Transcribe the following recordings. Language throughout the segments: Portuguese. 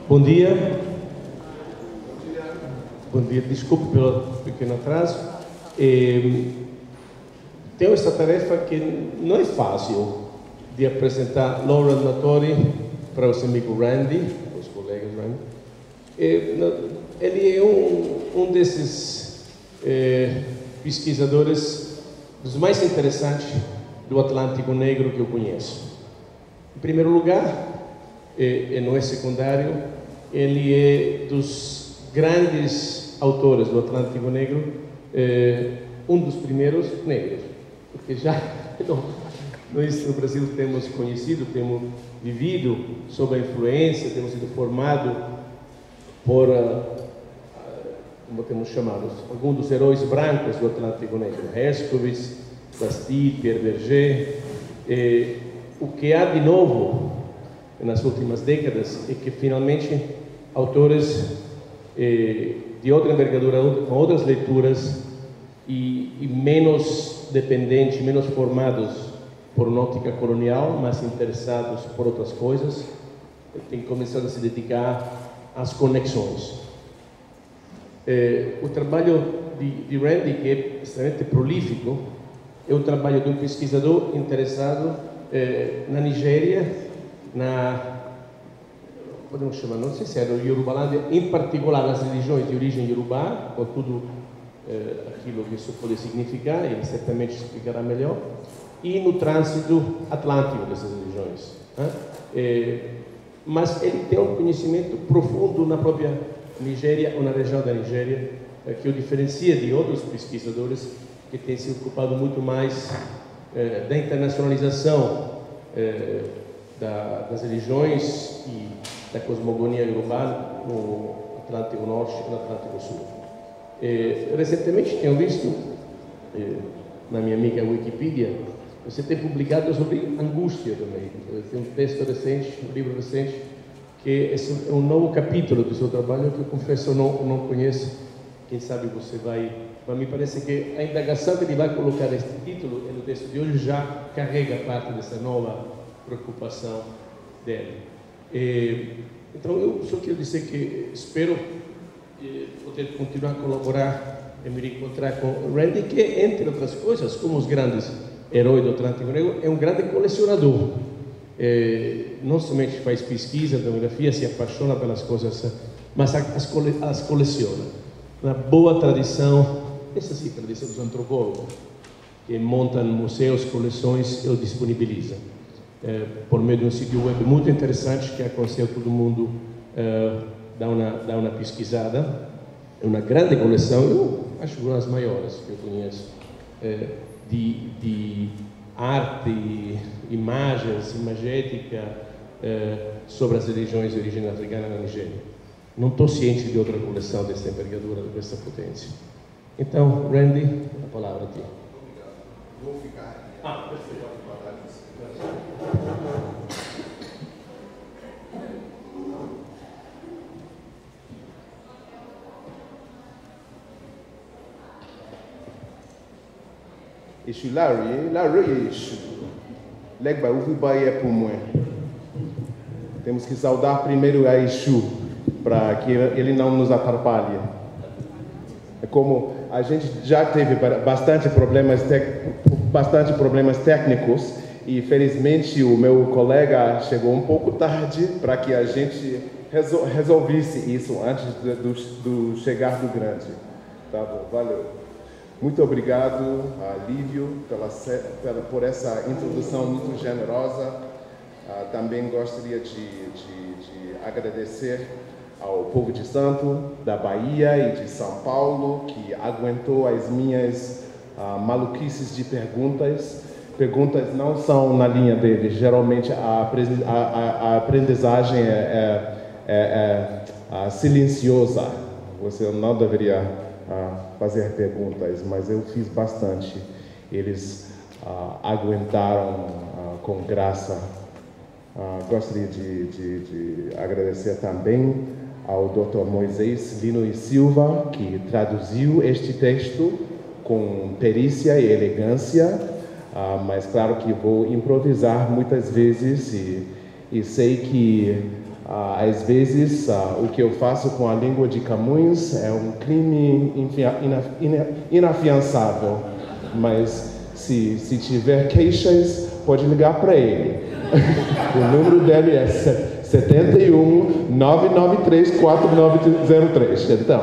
Bom dia. Bom dia, desculpe pelo pequeno atraso. Tenho essa tarefa que não é fácil de apresentar Laurent Latori para os amigos Randy, os colegas Randy. Ele é um desses pesquisadores dos mais interessantes do Atlântico Negro que eu conheço. Em primeiro lugar, e não é secundário, ele é dos grandes autores do Atlântico Negro, um dos primeiros negros, porque já nós no Brasil temos conhecido, temos vivido sob a influência, temos sido formados por, como temos chamado, alguns dos heróis brancos do Atlântico Negro, Herskovits, Bastide, Pierre Berger. O que há de novo nas últimas décadas é que finalmente autores de outra envergadura, com outras leituras e menos dependentes, menos formados por uma ótica colonial, mas interessados por outras coisas, têm começado a se dedicar às conexões. O trabalho de Randy, que é extremamente prolífico, é o trabalho de um pesquisador interessado na Nigéria, podemos chamar, não sei se era o Yorubalândia, em particular nas religiões de origem Yorubá, com tudo aquilo que isso pode significar, ele certamente explicará melhor, e no trânsito atlântico dessas religiões. Mas ele tem um conhecimento profundo na própria Nigéria, ou na região da Nigéria, que o diferencia de outros pesquisadores que têm se ocupado muito mais da internacionalização das religiões e da cosmogonia Yorubá no Atlântico Norte e no Atlântico Sul. Recentemente tenho visto na minha amiga Wikipedia, você tem publicado sobre angústia também. Tem um texto recente, um livro recente, que é um novo capítulo do seu trabalho que eu confesso não conheço. Quem sabe você vai... Mas me parece que a indagação que ele vai colocar este título no texto de hoje já carrega parte dessa nova preocupação dele. Então eu só quero dizer que espero poder continuar a colaborar e me encontrar com Randy, que entre outras coisas, como os grandes heróis do Atlântico Negro, é um grande colecionador. Não somente faz pesquisa, etnografia, se apaixona pelas coisas, mas as coleciona. Uma boa tradição, essa sim, tradição dos antropólogos, que montam museus, coleções e o disponibilizam. Por meio de um sítio web muito interessante que aconselho todo mundo dar uma pesquisada. É uma grande coleção, eu acho uma das maiores que eu conheço, de arte, imagens, imagética sobre as religiões de origem africana na Nigéria. Não estou ciente de outra coleção dessa envergadura, dessa potência. Então, Randy, a palavra a ti. Obrigado. Vou ficar aqui. Perfeito. Je suis Larry, Legba Uvibaia por moi. Temos que saudar primeiro a Exu, para que ele não nos atrapalhe. Como a gente já teve bastante problemas técnicos e felizmente o meu colega chegou um pouco tarde para que a gente resolvesse isso antes do chegar do grande. Tá bom, valeu. Muito obrigado a Lívio por essa introdução muito generosa. Também gostaria de agradecer ao povo de Santo, da Bahia e de São Paulo, que aguentou as minhas maluquices de perguntas. Perguntas não são na linha deles, geralmente a aprendizagem é silenciosa. Você não deveria fazer perguntas, mas eu fiz bastante. Eles aguentaram com graça. Gostaria de agradecer também ao Dr. Moisés Lino e Silva, que traduziu este texto com perícia e elegância, mas claro que vou improvisar muitas vezes e sei que Às vezes, o que eu faço com a língua de Camões é um crime inafiançável, mas se tiver queixas, pode ligar para ele. O número dele é 71 993 4903. Então,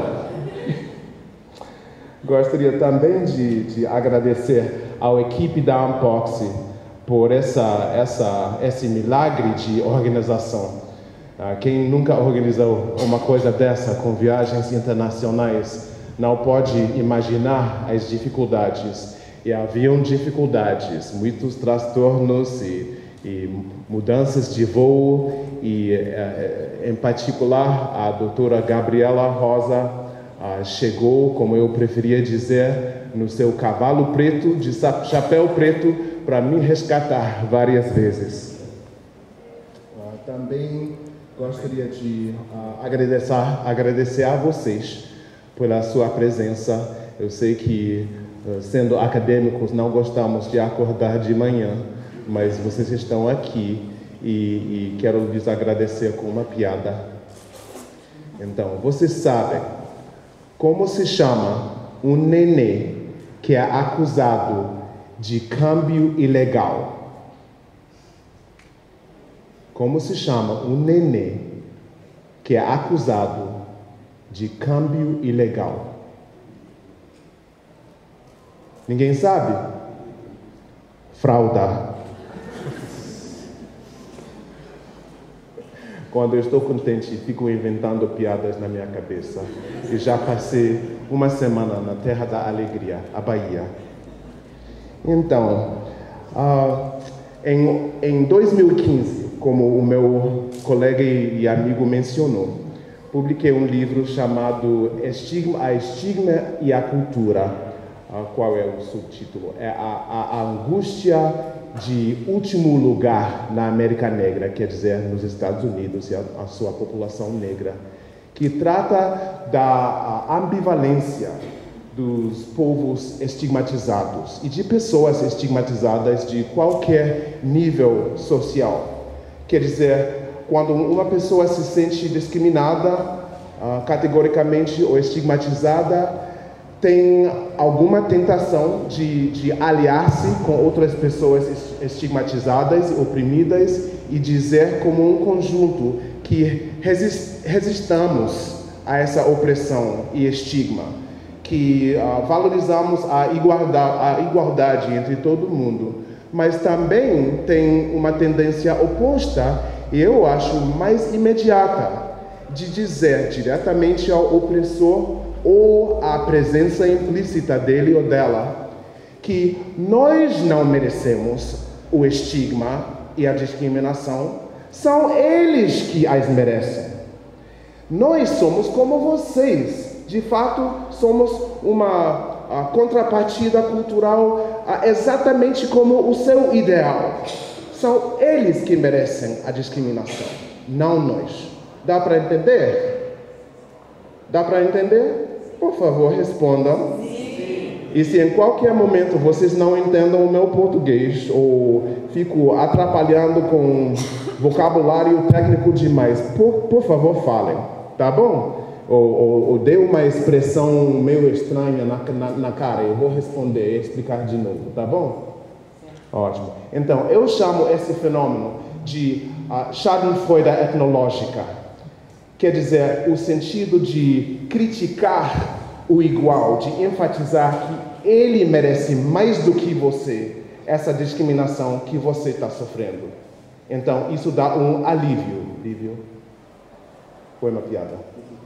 gostaria também de agradecer à equipe da Unboxing por esse milagre de organização. Quem nunca organizou uma coisa dessa com viagens internacionais não pode imaginar as dificuldades. E haviam dificuldades, muitos transtornos e mudanças de voo, e em particular a doutora Gabriela Rosa chegou, como eu preferia dizer, no seu cavalo preto, de chapéu preto, para me resgatar várias vezes. Também gostaria de agradecer a vocês pela sua presença. Eu sei que, sendo acadêmicos, não gostamos de acordar de manhã, mas vocês estão aqui e quero lhes agradecer com uma piada. Então, vocês sabem como se chama um nenê que é acusado de câmbio ilegal? Como se chama um nenê que é acusado de câmbio ilegal? Ninguém sabe? Frauda. Quando eu estou contente, fico inventando piadas na minha cabeça. E já passei uma semana na terra da alegria, a Bahia. Então, em 2015, como o meu colega e amigo mencionou, publiquei um livro chamado A Estigma e a Cultura. Qual é o subtítulo? É a angústia de último lugar na América Negra, quer dizer, nos Estados Unidos e a sua população negra, que trata da ambivalência dos povos estigmatizados e de pessoas estigmatizadas de qualquer nível social. Quer dizer, quando uma pessoa se sente discriminada, categoricamente ou estigmatizada, tem alguma tentação de aliar-se com outras pessoas estigmatizadas, oprimidas, e dizer como um conjunto que resistamos a essa opressão e estigma, que valorizamos a igualdade entre todo mundo, mas também tem uma tendência oposta, e eu acho mais imediata, de dizer diretamente ao opressor ou a presença implícita dele ou dela, que nós não merecemos o estigma e a discriminação, são eles que as merecem. Nós somos como vocês, de fato somos uma contrapartida cultural exatamente como o seu ideal. São eles que merecem a discriminação, não nós. Dá para entender? Dá para entender? Por favor, respondam. Sim. E se em qualquer momento vocês não entendam o meu português ou fico atrapalhando com vocabulário técnico demais, por favor, falem, tá bom? Ou dê uma expressão meio estranha na cara, eu vou responder e explicar de novo, tá bom? Ótimo. Então, eu chamo esse fenômeno de schadenfreude etnológica. Quer dizer, o sentido de criticar o igual, de enfatizar que ele merece mais do que você, essa discriminação que você está sofrendo. Então, isso dá um alívio. Alívio? Foi uma piada.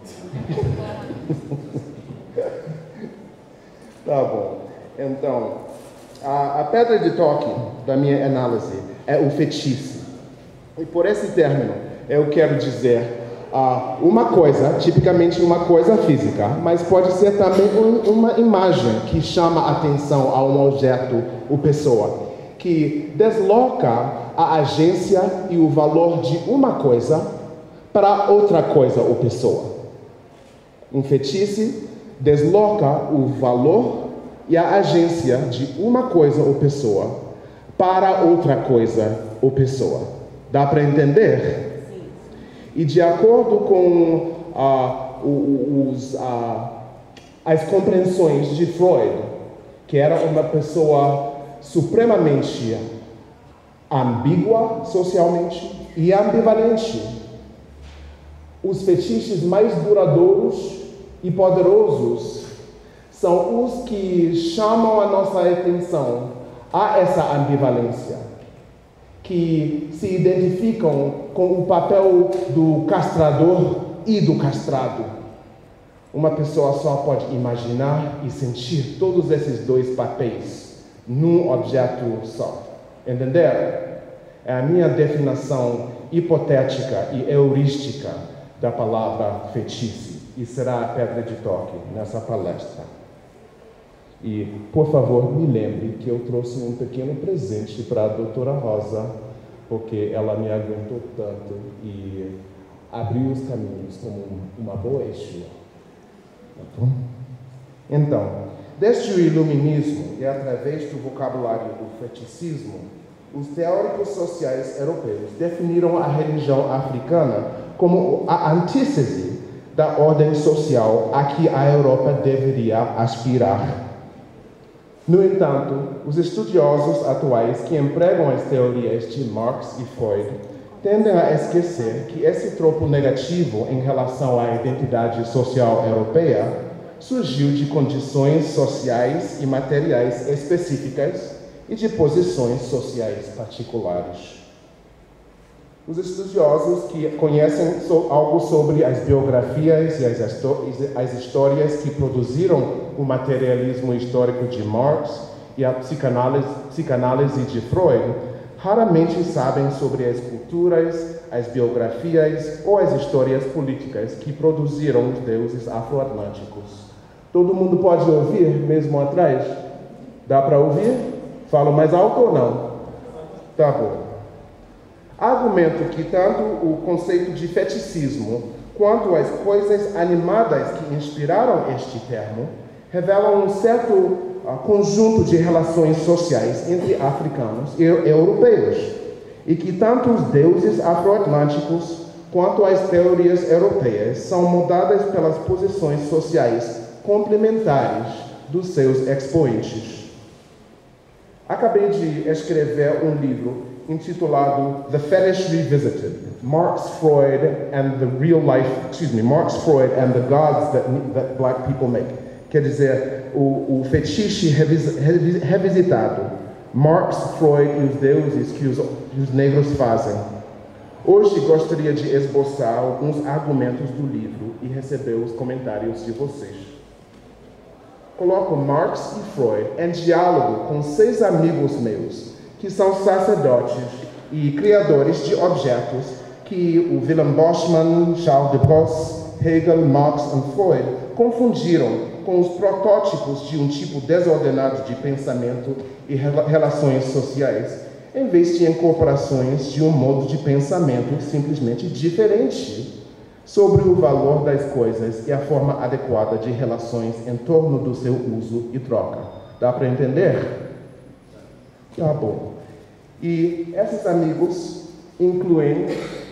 Tá bom. Então, a pedra de toque da minha análise é o fetiche. E por esse término, eu quero dizer uma coisa, tipicamente uma coisa física, mas pode ser também uma imagem que chama a atenção a um objeto ou pessoa, que desloca a agência e o valor de uma coisa para outra coisa ou pessoa. Um fetiche desloca o valor e a agência de uma coisa ou pessoa para outra coisa ou pessoa. Dá para entender? E de acordo com as compreensões de Freud, que era uma pessoa supremamente ambígua socialmente e ambivalente, os fetiches mais duradouros e poderosos são os que chamam a nossa atenção a essa ambivalência, que se identificam com o papel do castrador e do castrado. Uma pessoa só pode imaginar e sentir todos esses dois papéis num objeto só. Entenderam? É a minha definição hipotética e heurística da palavra fetiche, e será a pedra de toque nessa palestra. E, por favor, me lembre que eu trouxe um pequeno presente para a doutora Rosa, porque ela me aguentou tanto e abriu os caminhos como uma boa Exu. Então, desde o iluminismo e através do vocabulário do feticismo, os teóricos sociais europeus definiram a religião africana como a antítese da ordem social a que a Europa deveria aspirar. No entanto, os estudiosos atuais que empregam as teorias de Marx e Freud tendem a esquecer que esse tropo negativo em relação à identidade social europeia surgiu de condições sociais e materiais específicas e de posições sociais particulares. Os estudiosos que conhecem algo sobre as biografias e as histórias que produziram o materialismo histórico de Marx e a psicanálise de Freud raramente sabem sobre as culturas, as biografias ou as histórias políticas que produziram os deuses afro-atlânticos. Todo mundo pode ouvir mesmo atrás? Dá para ouvir? Falo mais alto ou não? Tá bom. Argumento que tanto o conceito de feticismo quanto as coisas animadas que inspiraram este termo revelam um certo conjunto de relações sociais entre africanos e europeus, e que tanto os deuses afro-atlânticos quanto as teorias europeias são moldadas pelas posições sociais complementares dos seus expoentes. Acabei de escrever um livro intitulado The Fetish Revisited: Marx, Freud and the Gods that Black People Make. Quer dizer, o fetiche revisitado, Marx, Freud e os deuses que os negros fazem. Hoje gostaria de esboçar alguns argumentos do livro e receber os comentários de vocês. Coloco Marx e Freud em diálogo com 6 amigos meus, que são sacerdotes e criadores de objetos que o Willem Boltzmann, Charles de Brosse, Hegel, Marx e Freud confundiram com os protótipos de um tipo desordenado de pensamento e relações sociais, em vez de incorporações de um modo de pensamento simplesmente diferente sobre o valor das coisas e a forma adequada de relações em torno do seu uso e troca. Dá para entender? Tá bom. E esses amigos incluem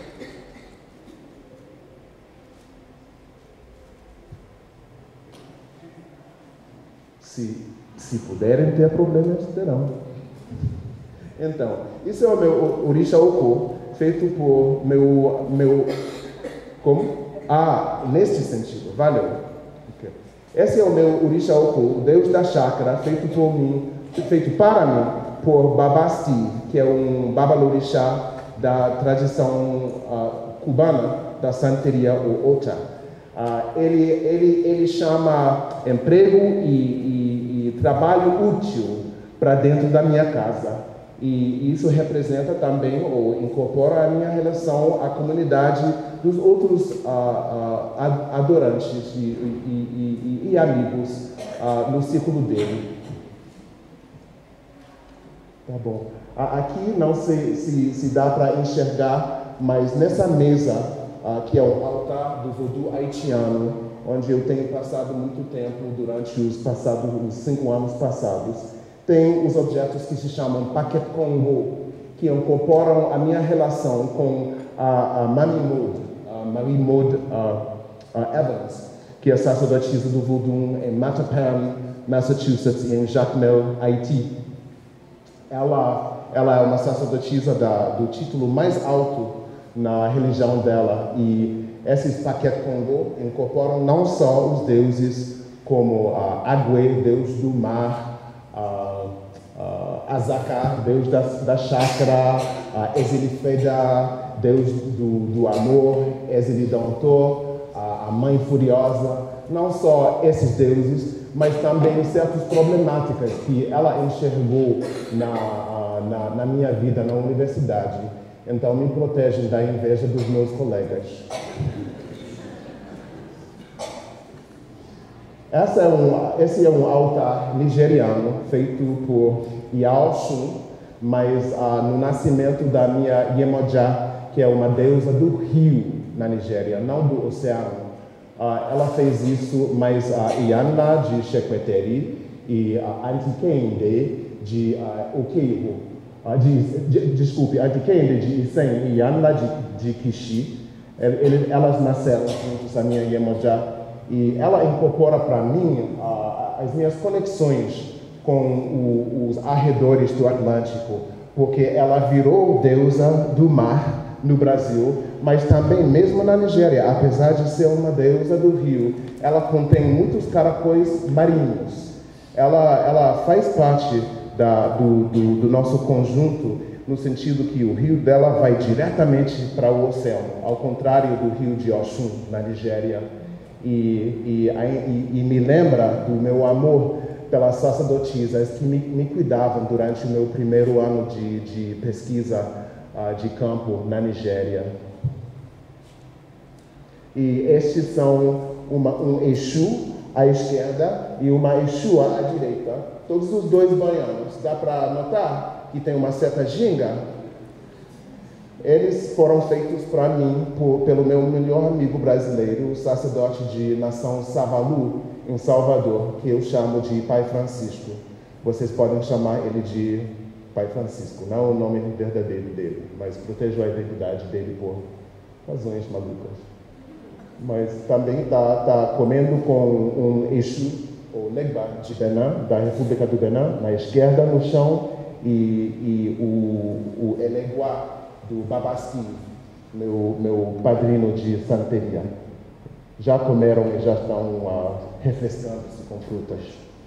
se puderem ter problemas, terão. Então, isso é o meu Orisha Oko, feito por meu como? Neste sentido, valeu. Okay. Esse é o meu Orisha Oko, o Deus da chácara, feito para mim por Baba Steve, que é um babalorixá da tradição cubana da santeria ou Ota. Ele chama emprego e trabalho útil para dentro da minha casa. E isso representa também, ou incorpora a minha relação à comunidade dos outros adorantes e amigos no círculo dele. Tá bom. Aqui não sei se dá para enxergar, mas nessa mesa, que é o altar do voodoo haitiano, onde eu tenho passado muito tempo durante os 5 anos passados, tem os objetos que se chamam Paket Kongo, que incorporam a minha relação com a Mami Mood, Marie Maud Evans, que é sacerdotisa do Voodoo em Mattapan, Massachusetts, e em Jacmel, Haiti. Ela é uma sacerdotisa do título mais alto na religião dela, e esses Paquet Congo incorporam não só os deuses como Agwe, deus do mar, Azaka, deus da chácara, Exilifeda, deus do amor, Exilidantor, a mãe furiosa. Não só esses deuses, mas também certas problemáticas que ela enxergou na minha vida na universidade. Então me protegem da inveja dos meus colegas. Esse é um altar nigeriano feito por Yao-Shun, mas no nascimento da minha Iemoja, que é uma deusa do rio na Nigéria, não do oceano. Ela fez isso, mas Iyanla de Shekweteri e Antikende de Okeibo, Antikende de Isen e Iyanla de Kishi, elas nasceram juntos, a minha Iemoja. E ela incorpora para mim as minhas conexões com os arredores do Atlântico, porque ela virou deusa do mar no Brasil, mas também mesmo na Nigéria, apesar de ser uma deusa do rio, ela contém muitos caracóis marinhos. Ela faz parte do nosso conjunto, no sentido que o rio dela vai diretamente para o oceano, ao contrário do rio de Oshun, na Nigéria. E me lembra do meu amor pelas sacerdotisas que me cuidavam durante o meu primeiro ano de pesquisa de campo na Nigéria. E estes são um Exu à esquerda e uma Exua à direita, todos os dois baianos. Dá para notar que tem uma certa ginga? Eles foram feitos para mim pelo meu melhor amigo brasileiro, o sacerdote de nação Savalu, em Salvador, que eu chamo de Pai Francisco. Vocês podem chamar ele de Pai Francisco, não o nome verdadeiro dele, mas protejo a identidade dele por razões malucas. Mas também está comendo com um Exu, ou Legba, de Benin, da República do Benin, na esquerda no chão, e o Eleguá, do Babasti, meu padrinho de santeria. Já comeram e já estão refrescando-se com frutas.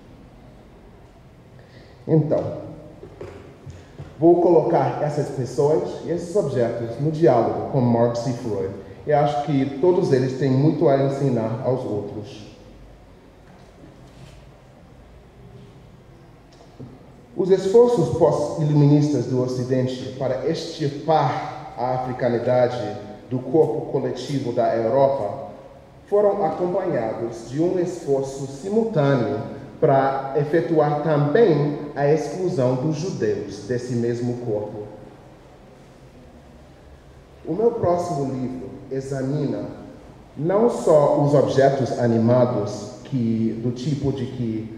Então, vou colocar essas pessoas e esses objetos no diálogo com Marx e Freud. E acho que todos eles têm muito a ensinar aos outros. Os esforços pós-iluministas do Ocidente para extirpar a africanidade do corpo coletivo da Europa foram acompanhados de um esforço simultâneo para efetuar também a exclusão dos judeus desse mesmo corpo. O meu próximo livro examina não só os objetos animados do tipo de que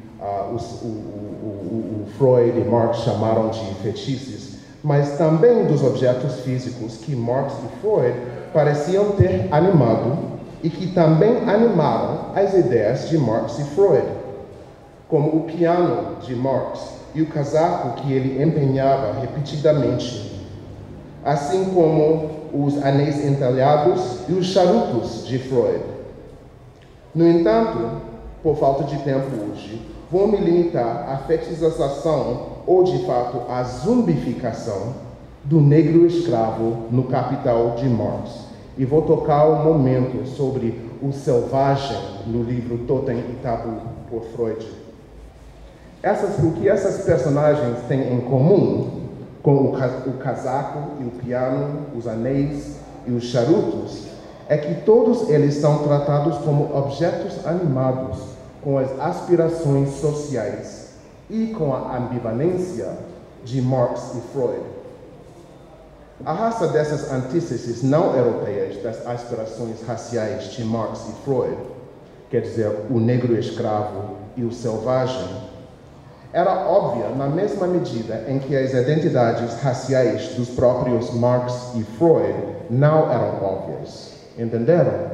o Freud e Marx chamaram de fetiches, mas também dos objetos físicos que Marx e Freud pareciam ter animado e que também animaram as ideias de Marx e Freud, como o piano de Marx e o casaco que ele empenhava repetidamente, assim como os anéis entalhados e os charutos de Freud. No entanto, por falta de tempo hoje, vou me limitar à fetichização, ou de fato à zumbificação, do negro escravo no Capital de Marx. E vou tocar um momento sobre o selvagem no livro Totem e Tabu, por Freud. O que essas personagens têm em comum com o casaco e o piano, os anéis e os charutos, é que todos eles são tratados como objetos animados, com as aspirações sociais e com a ambivalência de Marx e Freud. A raça dessas antíteses não europeias das aspirações raciais de Marx e Freud, quer dizer, o negro escravo e o selvagem, era óbvia na mesma medida em que as identidades raciais dos próprios Marx e Freud não eram óbvias. Entenderam?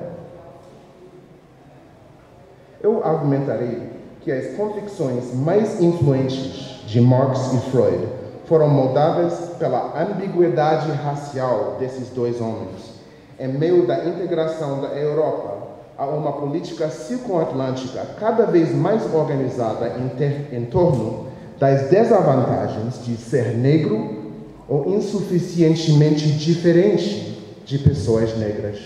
Eu argumentarei que as convicções mais influentes de Marx e Freud foram moldadas pela ambiguidade racial desses dois homens, em meio da integração da Europa a uma política circunatlântica cada vez mais organizada em torno das desvantagens de ser negro ou insuficientemente diferente de pessoas negras.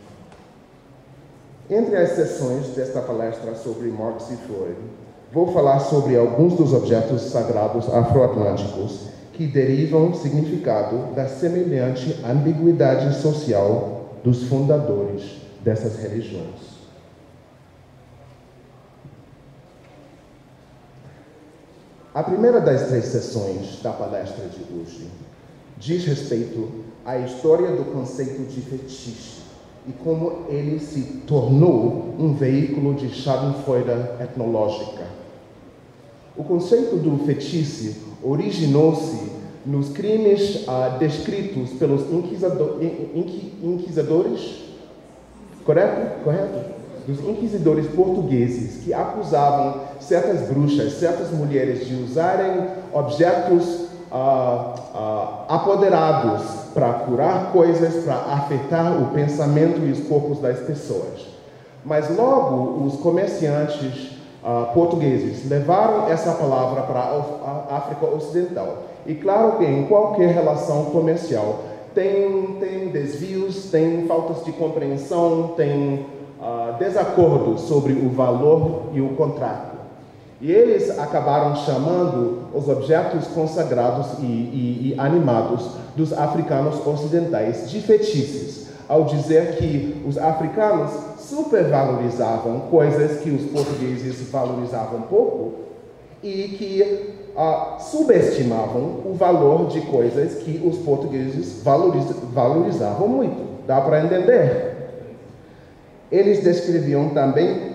Entre as sessões desta palestra sobre Marx e Freud, vou falar sobre alguns dos objetos sagrados afroatlânticos que derivam significado da semelhante ambiguidade social dos fundadores dessas religiões. A primeira das 3 sessões da palestra de hoje diz respeito à história do conceito de fetiche e como ele se tornou um veículo de schadenfreude etnológica. O conceito do fetiche originou-se nos crimes descritos pelos inquisidores, correto? Dos inquisidores portugueses que acusavam certas bruxas, certas mulheres de usarem objetos apoderados para curar coisas, para afetar o pensamento e os corpos das pessoas. Mas logo os comerciantes portugueses levaram essa palavra para a África Ocidental. E claro que em qualquer relação comercial tem desvios, tem faltas de compreensão, tem desacordos sobre o valor e o contrato. E eles acabaram chamando os objetos consagrados e animados dos africanos ocidentais de fetiches, ao dizer que os africanos supervalorizavam coisas que os portugueses valorizavam pouco e que subestimavam o valor de coisas que os portugueses valorizavam muito. Dá para entender? Eles descreviam também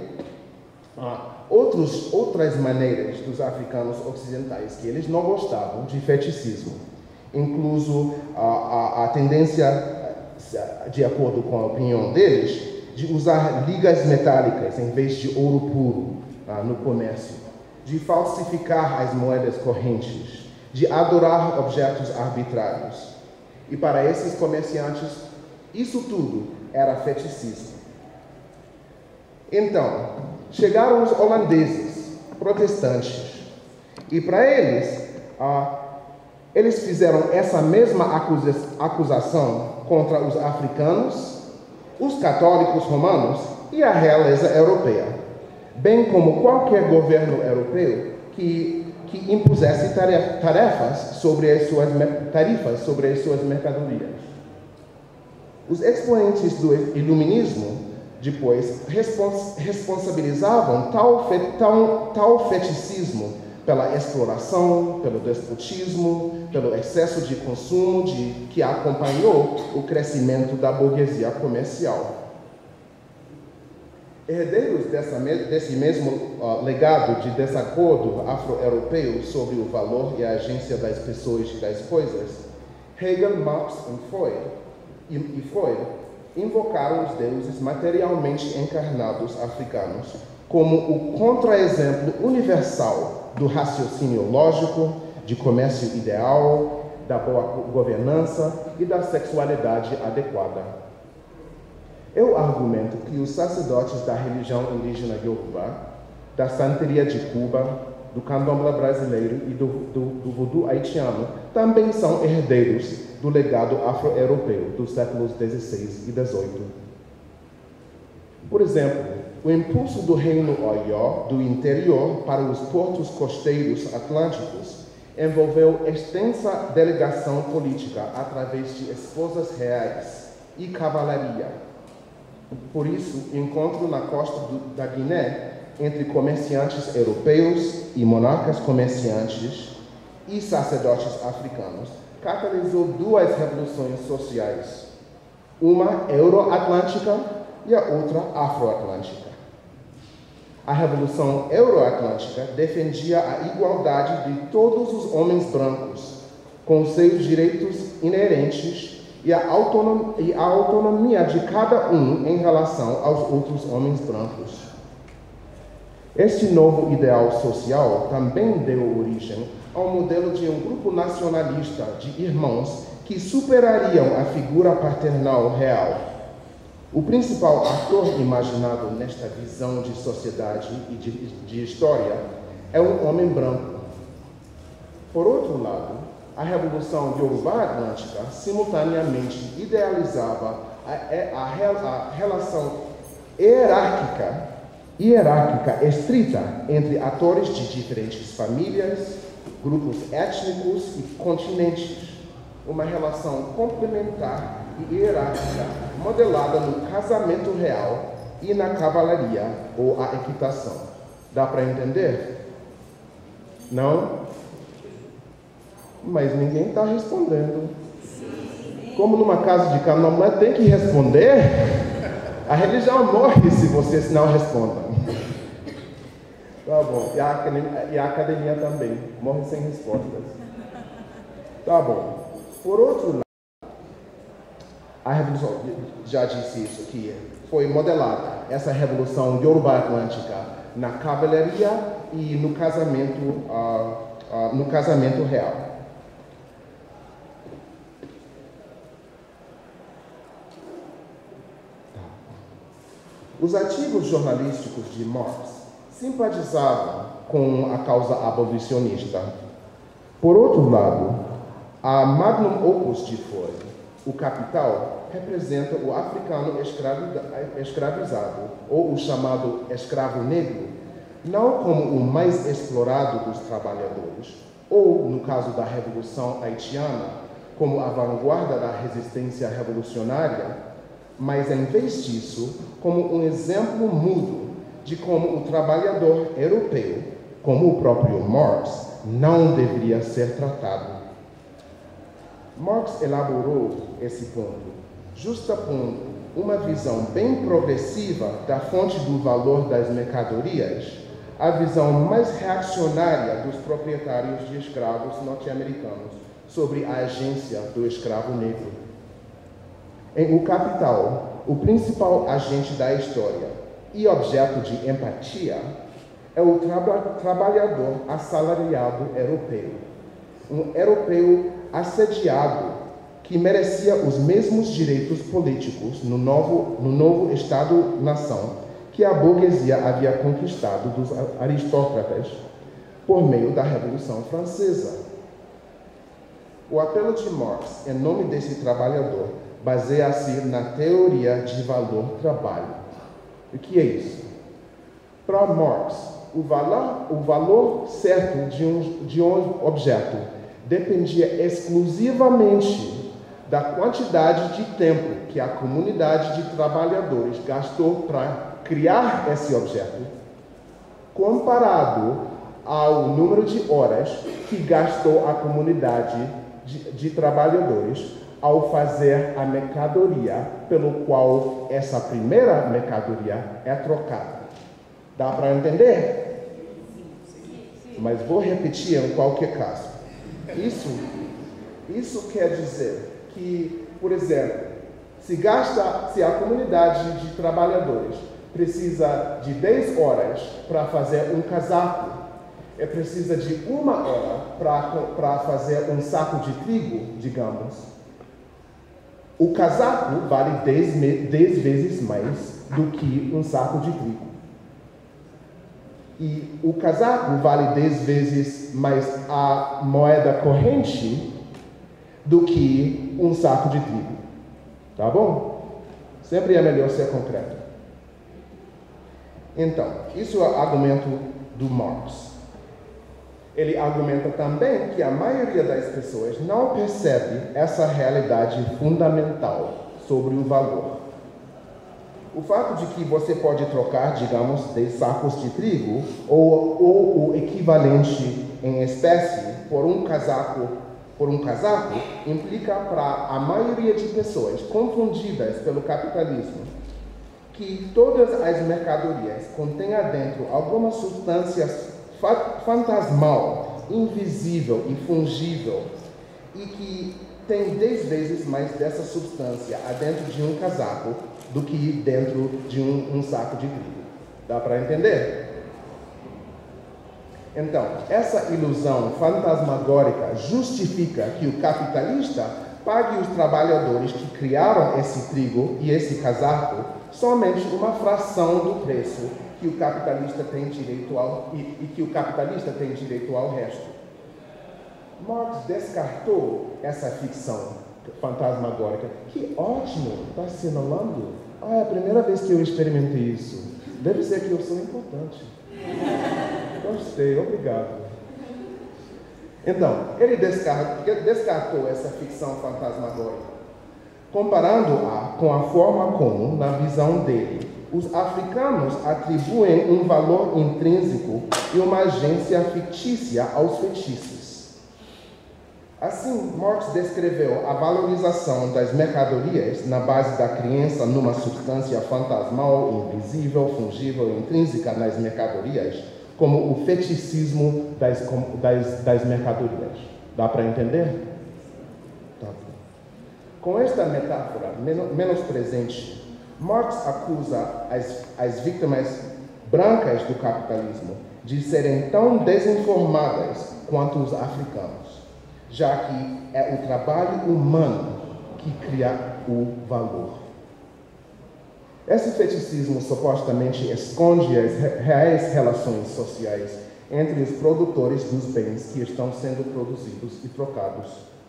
outras maneiras dos africanos ocidentais que eles não gostavam de feticismo, incluso a tendência, de acordo com a opinião deles, de usar ligas metálicas em vez de ouro puro no comércio, de falsificar as moedas correntes, de adorar objetos arbitrários. E para esses comerciantes, isso tudo era feticismo. Então, chegaram os holandeses, protestantes, e para eles, eles fizeram essa mesma acusação contra os africanos, os católicos romanos e a realeza europeia, bem como qualquer governo europeu que impusesse tarifas sobre as suas mercadorias. Os expoentes do iluminismo depois responsabilizavam tal feticismo pela exploração, pelo despotismo, pelo excesso de consumo que acompanhou o crescimento da burguesia comercial. Herdeiros desse mesmo legado de desacordo afro-europeu sobre o valor e a agência das pessoas e das coisas, Hegel, Marx e Freud invocaram os deuses materialmente encarnados africanos como o contra-exemplo universal do raciocínio lógico, de comércio ideal, da boa governança e da sexualidade adequada. Eu argumento que os sacerdotes da religião indígena Yoruba, da santeria de Cuba, do candomblé brasileiro e do voodoo haitiano também são herdeiros do legado afro-europeu dos séculos XVI e XVIII. Por exemplo, o impulso do reino Oió do interior para os portos costeiros atlânticos envolveu extensa delegação política através de esposas reais e cavalaria. Por isso, encontro na costa da Guiné entre comerciantes europeus e monarcas comerciantes e sacerdotes africanos catalisou duas revoluções sociais, uma euro-atlântica e a outra afro-atlântica. A Revolução Euro-Atlântica defendia a igualdade de todos os homens brancos, com seus direitos inerentes e a autonomia de cada um em relação aos outros homens brancos. Este novo ideal social também deu origem ao modelo de um grupo nacionalista de irmãos que superariam a figura paternal real. O principal ator imaginado nesta visão de sociedade e de história é um homem branco. Por outro lado, a Revolução Yorubá Atlântica simultaneamente idealizava a relação hierárquica estrita entre atores de diferentes famílias, grupos étnicos e continentes, uma relação complementar e hierárquica modelada no casamento real e na cavalaria ou a equitação. Dá para entender? Não? Mas ninguém está respondendo. Como numa casa de candomblé tem que responder, a religião morre se vocês não respondam. Tá bom. E a academia também morre sem respostas. Tá bom. Por outro lado, a revolução, já disse isso, que foi modelada, essa revolução Yorubá Atlântica, na cavalaria e no casamento real. Os artigos jornalísticos de Marx simpatizavam com a causa abolicionista. Por outro lado, a magnum opus de Freud, O Capital, representa o africano escravizado, ou o chamado escravo negro, não como o mais explorado dos trabalhadores, ou, no caso da Revolução Haitiana, como a vanguarda da resistência revolucionária, mas, em vez disso, como um exemplo mudo de como o trabalhador europeu, como o próprio Marx, não deveria ser tratado. Marx elaborou esse ponto, justapondo uma visão bem progressiva da fonte do valor das mercadorias, a visão mais reacionária dos proprietários de escravos norte-americanos sobre a agência do escravo negro. Em O Capital, o principal agente da história e objeto de empatia é o trabalhador assalariado europeu. Um europeu assediado que merecia os mesmos direitos políticos no novo Estado-nação que a burguesia havia conquistado dos aristócratas por meio da Revolução Francesa. O apelo de Marx em nome desse trabalhador baseia-se na teoria de valor-trabalho. O que é isso? Para Marx, o valor certo de um objeto dependia exclusivamente da quantidade de tempo que a comunidade de trabalhadores gastou para criar esse objeto, comparado ao número de horas que gastou a comunidade de trabalhadores ao fazer a mercadoria pelo qual essa primeira mercadoria é trocada. Dá para entender? Mas vou repetir em qualquer caso. Isso quer dizer que, por exemplo, se a comunidade de trabalhadores precisa de 10 horas para fazer um casaco, precisa de 1 hora para fazer um saco de trigo, digamos, o casaco vale 10 vezes mais do que um saco de trigo. E o casaco vale 10 vezes mais a moeda corrente do que um saco de trigo. Tá bom? Sempre é melhor ser concreto. Então, isso é o argumento do Marx. Ele argumenta também que a maioria das pessoas não percebe essa realidade fundamental sobre o valor. O fato de que você pode trocar, digamos, 10 sacos de trigo ou o equivalente em espécie por um casaco, implica para a maioria de pessoas confundidas pelo capitalismo que todas as mercadorias contêm dentro alguma substância fantasmal, invisível e fungível, e que tem 10 vezes mais dessa substância dentro de um casaco do que dentro de um saco de trigo. Dá para entender? Então, essa ilusão fantasmagórica justifica que o capitalista pague os trabalhadores que criaram esse trigo e esse casaco somente uma fração do preço que o capitalista tem direito e que o capitalista tem direito ao resto. Marx descartou essa ficção fantasmagórica. Que ótimo! Está assinalando. É a primeira vez que eu experimentei isso. Deve ser que eu sou importante. Gostei, obrigado. Então, ele descartou essa ficção fantasmagórica, comparando-a com a forma como, na visão dele, os africanos atribuem um valor intrínseco e uma agência fictícia aos feitiços. Assim, Marx descreveu a valorização das mercadorias na base da crença numa substância fantasmal, invisível, fungível e intrínseca nas mercadorias, como o feticismo das mercadorias. Dá para entender? Tá. Com esta metáfora menos presente, Marx acusa as vítimas brancas do capitalismo de serem tão desinformadas quanto os africanos, já que é o trabalho humano que cria o valor. Esse feticismo supostamente esconde as reais relações sociais entre os produtores dos bens que estão sendo produzidos e trocados.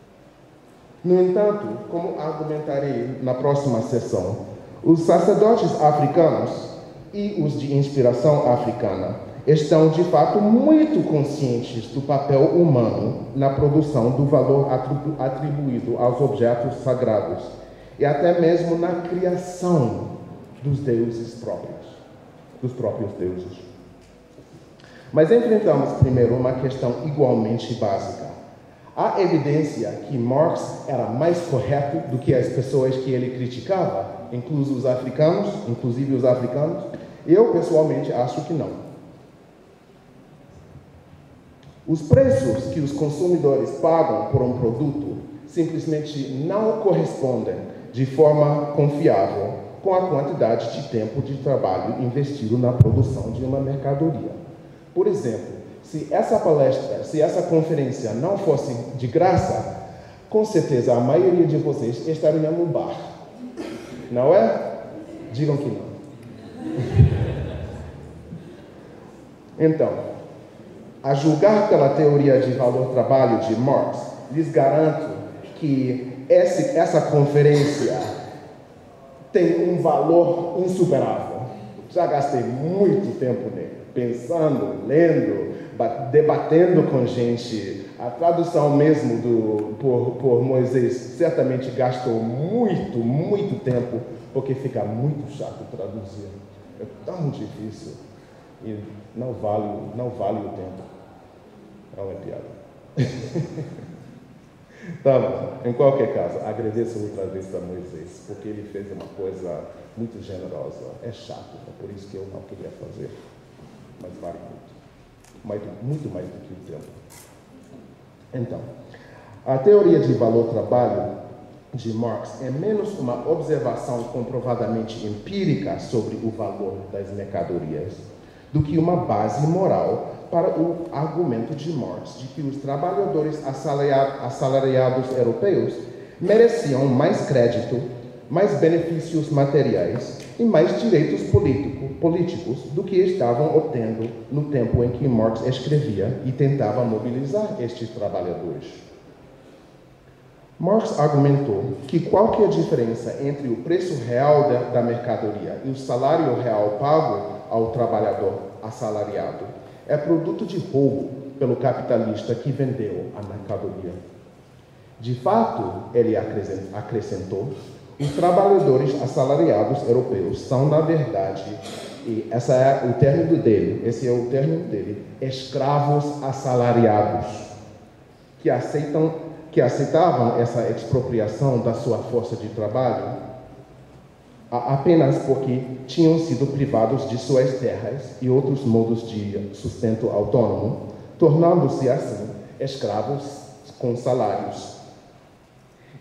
No entanto, como argumentarei na próxima sessão, os sacerdotes africanos e os de inspiração africana estão, de fato, muito conscientes do papel humano na produção do valor atribuído aos objetos sagrados e até mesmo na criação dos deuses próprios, dos próprios deuses. Mas enfrentamos primeiro uma questão igualmente básica. Há evidência que Marx era mais correto do que as pessoas que ele criticava, inclusive os africanos? Eu, pessoalmente, acho que não. Os preços que os consumidores pagam por um produto simplesmente não correspondem de forma confiável com a quantidade de tempo de trabalho investido na produção de uma mercadoria. Por exemplo, se essa conferência não fosse de graça, com certeza a maioria de vocês estaria no bar. Não é? Digam que não. Então, a julgar pela teoria de valor-trabalho de Marx, lhes garanto que essa conferência tem um valor insuperável. Já gastei muito tempo nele, pensando, lendo, debatendo com gente. A tradução mesmo por Moisés certamente gastou muito tempo, porque fica muito chato traduzir. É tão difícil e não vale o tempo. Não é piada. Tá bom. Em qualquer caso, agradeço outra vez para Moisés, porque ele fez uma coisa muito generosa. É chato, é por isso que eu não queria fazer. Mas vale muito mais do que o tempo. Então, a teoria de valor-trabalho de Marx é menos uma observação comprovadamente empírica sobre o valor das mercadorias do que uma base moral para o argumento de Marx de que os trabalhadores assalariados europeus mereciam mais crédito, mais benefícios materiais e mais direitos políticos do que estavam obtendo no tempo em que Marx escrevia e tentava mobilizar estes trabalhadores. Marx argumentou que qualquer diferença entre o preço real da mercadoria e o salário real pago ao trabalhador assalariado é produto de roubo pelo capitalista que vendeu a mercadoria. De fato, ele acrescentou, os trabalhadores assalariados europeus são, na verdade, e esse é o termo dele, escravos assalariados, que aceitavam essa expropriação da sua força de trabalho apenas porque tinham sido privados de suas terras e outros modos de sustento autônomo, tornando-se assim escravos com salários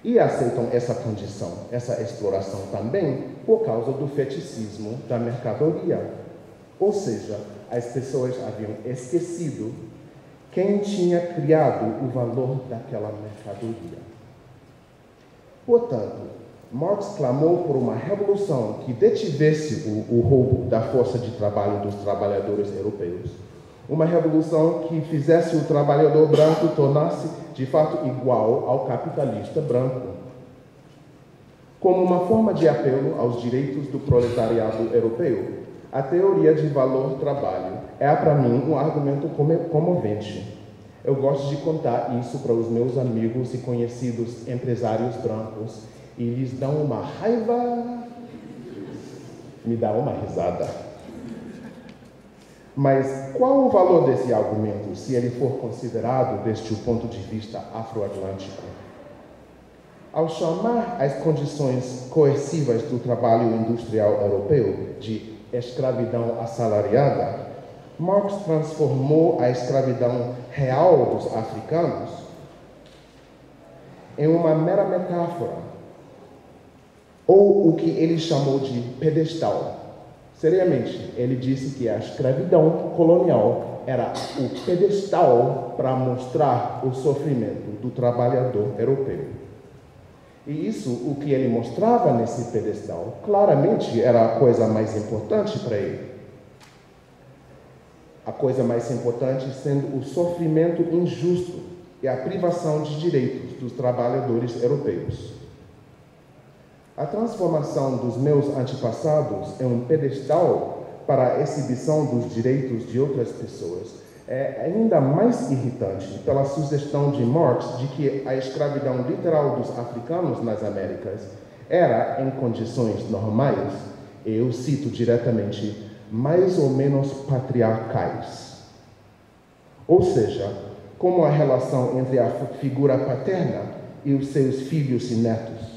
E aceitam essa condição, essa exploração também, por causa do feticismo da mercadoria. Ou seja, as pessoas haviam esquecido quem tinha criado o valor daquela mercadoria. Portanto, Marx clamou por uma revolução que detivesse o roubo da força de trabalho dos trabalhadores europeus. Uma revolução que fizesse o trabalhador branco tornar-se, de fato, igual ao capitalista branco. Como uma forma de apelo aos direitos do proletariado europeu, a teoria de valor-trabalho é, para mim, um argumento comovente. Eu gosto de contar isso para os meus amigos e conhecidos empresários brancos e lhes dão uma raiva, me dá uma risada. Mas qual o valor desse argumento, se ele for considerado desde o ponto de vista afro-atlântico? Ao chamar as condições coercivas do trabalho industrial europeu de escravidão assalariada, Marx transformou a escravidão real dos africanos em uma mera metáfora, ou o que ele chamou de pedestal. Seriamente, ele disse que a escravidão colonial era o pedestal para mostrar o sofrimento do trabalhador europeu. E isso, o que ele mostrava nesse pedestal, claramente era a coisa mais importante para ele. A coisa mais importante sendo o sofrimento injusto e a privação de direitos dos trabalhadores europeus. A transformação dos meus antepassados em um pedestal para a exibição dos direitos de outras pessoas é ainda mais irritante pela sugestão de Marx de que a escravidão literal dos africanos nas Américas era, em condições normais, e eu cito diretamente, mais ou menos patriarcais. Ou seja, como a relação entre a figura paterna e os seus filhos e netos.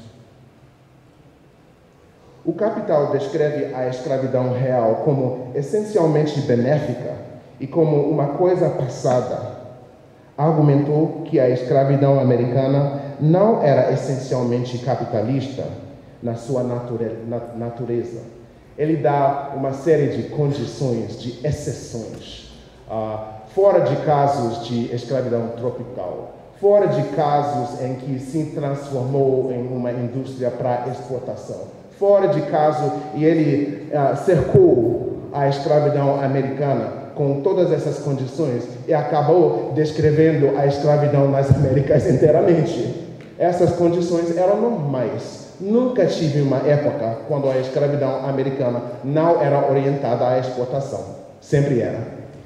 O Capital descreve a escravidão real como essencialmente benéfica e como uma coisa passada. Argumentou que a escravidão americana não era essencialmente capitalista na sua natureza. Ele dá uma série de condições, de exceções, fora de casos de escravidão tropical, fora de casos em que se transformou em uma indústria para exportação, fora de caso, e ele cercou a escravidão americana com todas essas condições e acabou descrevendo a escravidão nas Américas inteiramente. Essas condições eram normais. Nunca tive uma época quando a escravidão americana não era orientada à exportação. Sempre era.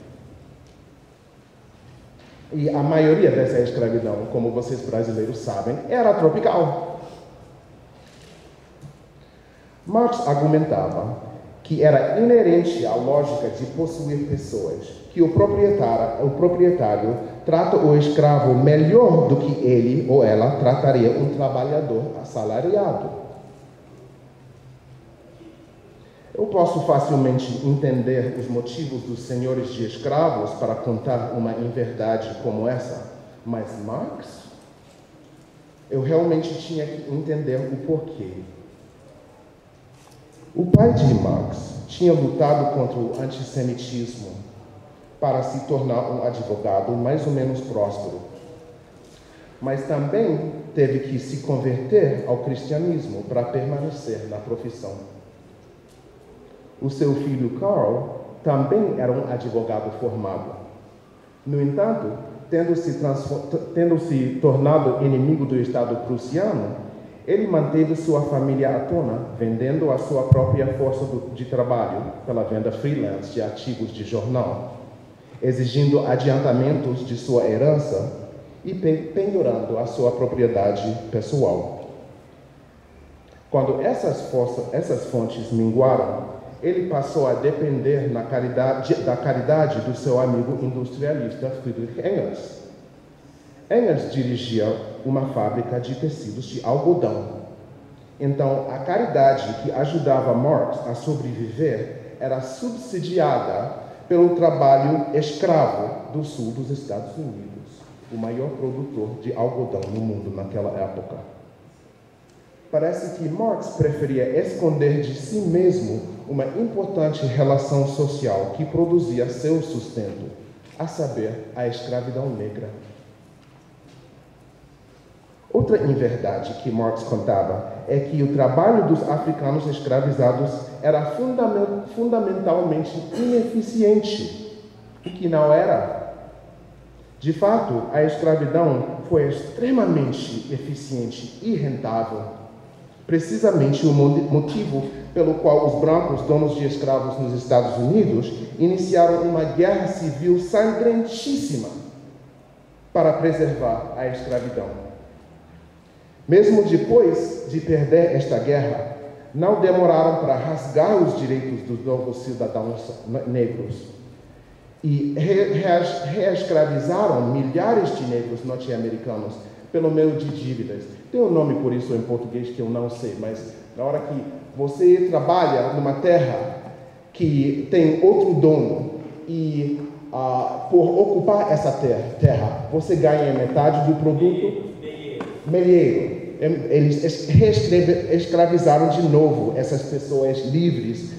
E a maioria dessa escravidão, como vocês brasileiros sabem, era tropical. Marx argumentava que era inerente à lógica de possuir pessoas, que o proprietário trata o escravo melhor do que ele ou ela trataria um trabalhador assalariado. Eu posso facilmente entender os motivos dos senhores de escravos para contar uma inverdade como essa, mas Marx? Eu realmente tinha que entender o porquê. O pai de Marx tinha lutado contra o antissemitismo para se tornar um advogado mais ou menos próspero, mas também teve que se converter ao cristianismo para permanecer na profissão. O seu filho Karl também era um advogado formado. No entanto, tendo se tornado inimigo do Estado prussiano, ele manteve sua família à tona, vendendo a sua própria força de trabalho pela venda freelance de artigos de jornal, exigindo adiantamentos de sua herança e penhorando a sua propriedade pessoal. Quando essas fontes minguaram, ele passou a depender da caridade do seu amigo industrialista Friedrich Engels. Engels dirigia uma fábrica de tecidos de algodão. Então, a caridade que ajudava Marx a sobreviver era subsidiada pelo trabalho escravo do sul dos Estados Unidos, o maior produtor de algodão no mundo naquela época. parece que Marx preferia esconder de si mesmo uma importante relação social que produzia seu sustento, a saber, a escravidão negra. Outra inverdade que Marx contava é que o trabalho dos africanos escravizados era fundamentalmente ineficiente, o que não era. De fato, a escravidão foi extremamente eficiente e rentável. Precisamente o motivo pelo qual os brancos, donos de escravos nos Estados Unidos, iniciaram uma guerra civil sangrentíssima para preservar a escravidão. Mesmo depois de perder esta guerra, não demoraram para rasgar os direitos dos novos cidadãos negros e reescravizaram milhares de negros norte-americanos pelo meio de dívidas. Tem um nome por isso em português que eu não sei, mas na hora que você trabalha numa terra que tem outro dono e por ocupar essa terra, você ganha metade do produto. Melheiro. Eles escravizaram de novo essas pessoas livres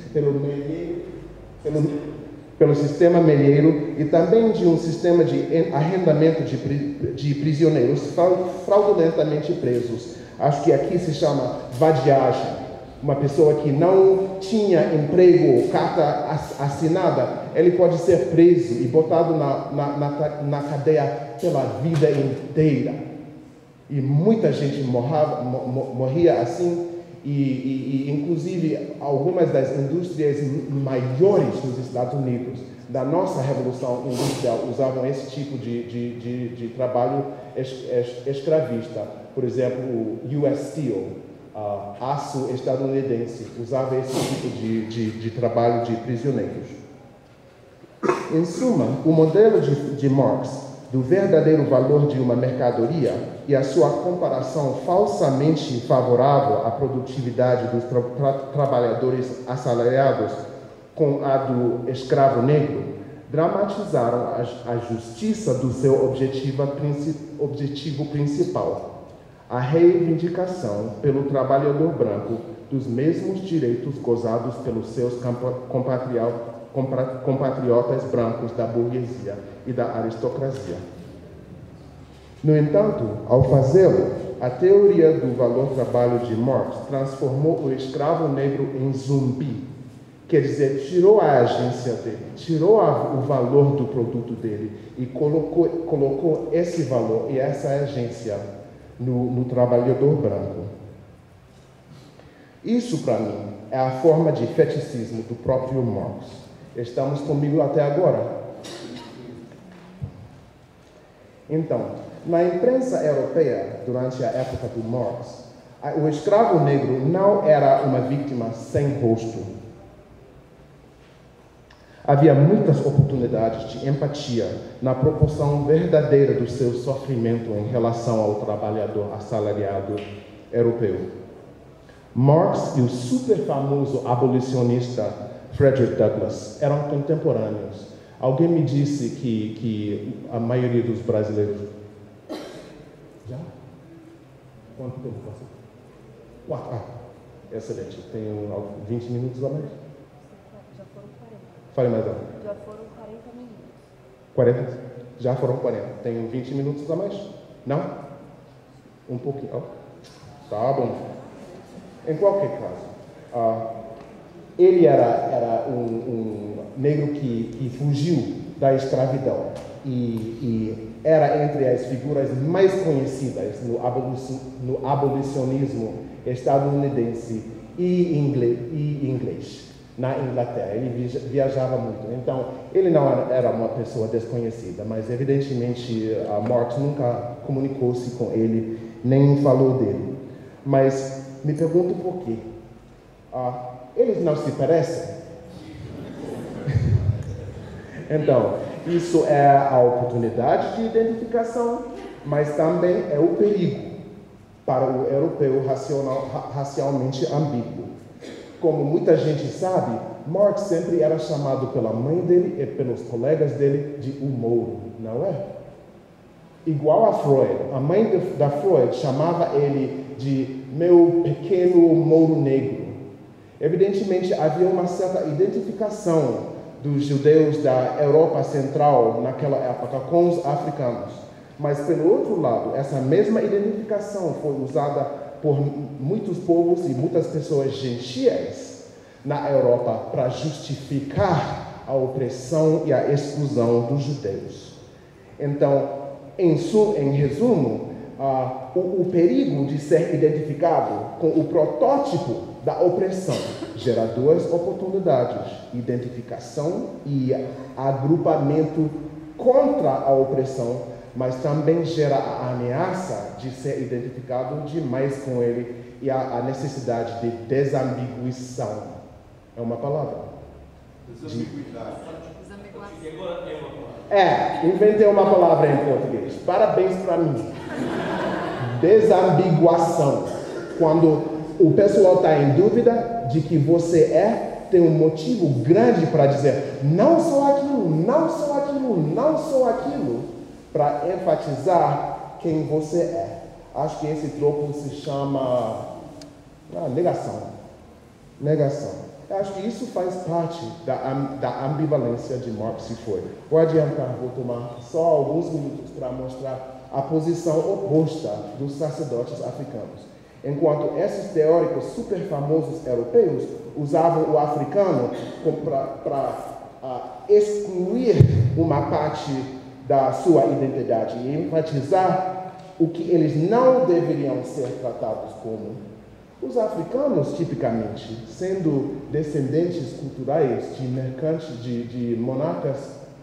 pelo sistema melheiro e também de um sistema de arrendamento de prisioneiros fraudulentamente presos. Acho que aqui se chama vadiagem. Uma pessoa que não tinha emprego ou carta assinada, ele pode ser preso e botado na cadeia pela vida inteira. E muita gente morria assim, e inclusive algumas das indústrias maiores dos Estados Unidos, da nossa Revolução Industrial, usavam esse tipo de trabalho escravista. Por exemplo, o US Steel, aço estadunidense, usava esse tipo de trabalho de prisioneiros. Em suma, o modelo de Marx do verdadeiro valor de uma mercadoria e a sua comparação falsamente favorável à produtividade dos trabalhadores assalariados com a do escravo negro dramatizaram a justiça do seu objetivo principal, a reivindicação pelo trabalhador branco dos mesmos direitos gozados pelos seus compatriotas brancos da burguesia e da aristocracia. No entanto, ao fazê-lo, a teoria do valor-trabalho de Marx transformou o escravo negro em zumbi, quer dizer, tirou a agência dele, tirou o valor do produto dele e colocou esse valor e essa agência no trabalhador branco. Isso, para mim, é a forma de feticismo do próprio Marx. Estamos comigo até agora? Então, na imprensa europeia, durante a época do Marx, o escravo negro não era uma vítima sem rosto. Havia muitas oportunidades de empatia na proporção verdadeira do seu sofrimento em relação ao trabalhador assalariado europeu. Marx e o super famoso abolicionista Frederick Douglass eram contemporâneos. Alguém me disse que a maioria dos brasileiros... Já? Quanto tempo passou? 4. Excelente. Tenho 20 minutos a mais? Já foram 40. Fale mais alto. Já foram 40 minutos. 40? Já foram 40. Tenho 20 minutos a mais? Não? Um pouquinho. Oh. Tá bom. Em qualquer caso, ele era um negro que fugiu da escravidão e era entre as figuras mais conhecidas no abolicionismo estadunidense e inglês na Inglaterra. Ele viajava muito. Então, ele não era uma pessoa desconhecida, mas evidentemente Marx nunca comunicou-se com ele, nem falou dele. Mas me pergunto por quê. Eles não se parecem? Então, isso é a oportunidade de identificação, mas também é o perigo para o europeu racialmente ambíguo. Como muita gente sabe, Marx sempre era chamado pela mãe dele e pelos colegas dele de o Mouro, não é? igual a Freud. A mãe da Freud chamava ele de meu pequeno mouro negro. Evidentemente, havia uma certa identificação dos judeus da Europa Central naquela época com os africanos. Mas, pelo outro lado, essa mesma identificação foi usada por muitos povos e muitas pessoas gentis na Europa para justificar a opressão e a exclusão dos judeus. Então, em resumo, o perigo de ser identificado com o protótipo da opressão gera duas oportunidades: identificação e agrupamento contra a opressão, mas também gera a ameaça de ser identificado demais com ele e a necessidade de desambiguição. É uma palavra? Desambiguidade. Inventei uma palavra em português. Parabéns para mim. Desambiguação. Quando o pessoal está em dúvida de que você tem um motivo grande para dizer não sou aquilo, não sou aquilo, não sou aquilo, para enfatizar quem você é. Acho que esse tropo se chama negação. Negação. Acho que isso faz parte da ambivalência de Marx e Freud. Vou adiantar, vou tomar só alguns minutos para mostrar a posição oposta dos sacerdotes africanos. Enquanto esses teóricos super famosos europeus usavam o africano para excluir uma parte da sua identidade e enfatizar o que eles não deveriam ser tratados como. Os africanos, tipicamente, sendo descendentes culturais de mercantes, de monarcas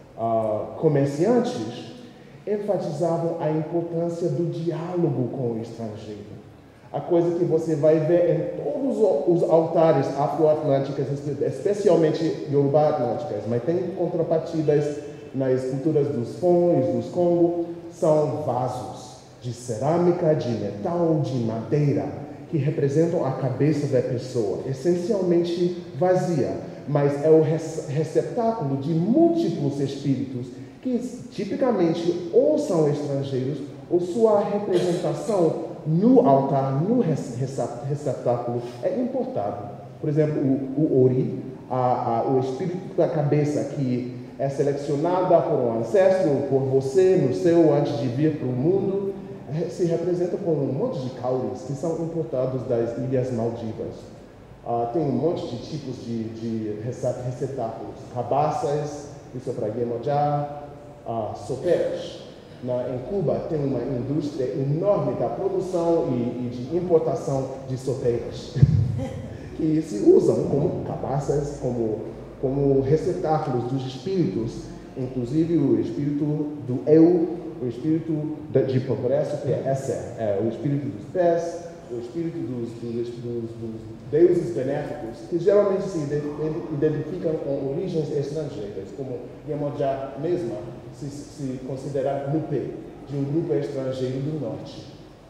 comerciantes, enfatizavam a importância do diálogo com o estrangeiro. A coisa que você vai ver em todos os altares afro-atlânticos, especialmente Yoruba-atlânticas, mas tem contrapartidas nas culturas dos Fon e dos Congo, são vasos de cerâmica, de metal, de madeira, que representam a cabeça da pessoa, essencialmente vazia, mas é o receptáculo de múltiplos espíritos que tipicamente ou são estrangeiros ou sua representação no altar, no receptáculo, é importado. Por exemplo, o Ori, o espírito da cabeça que é selecionada por um ancestro, por você, no seu, antes de vir para o mundo, se representa com um monte de cauris que são importados das Ilhas Maldivas. Tem um monte de tipos de receptáculos, cabaças, isso é para Iemanjá, sopeiras. Em Cuba tem uma indústria enorme da produção e de importação de sopeiras, que se usam como cabaças, como receptáculos dos espíritos, inclusive o espírito do eu, o espírito de progresso, que é Esser, o espírito dos pés, o espírito dos deuses benéficos, que geralmente se identificam com origens estrangeiras, como Iemanjá mesma se considera Lupe, de um grupo estrangeiro do norte.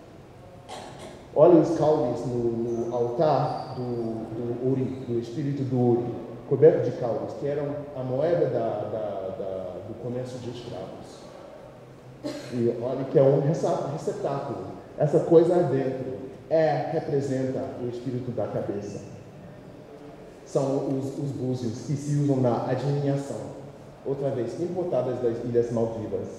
Olha os cauris no altar do Ori, do espírito do Ori, coberto de cauris, que eram a moeda do comércio de escravos. E olha que é um receptáculo. Essa coisa dentro representa o espírito da cabeça. São os búzios que se usam na adivinhação. Outra vez, importadas das Ilhas Maldivas.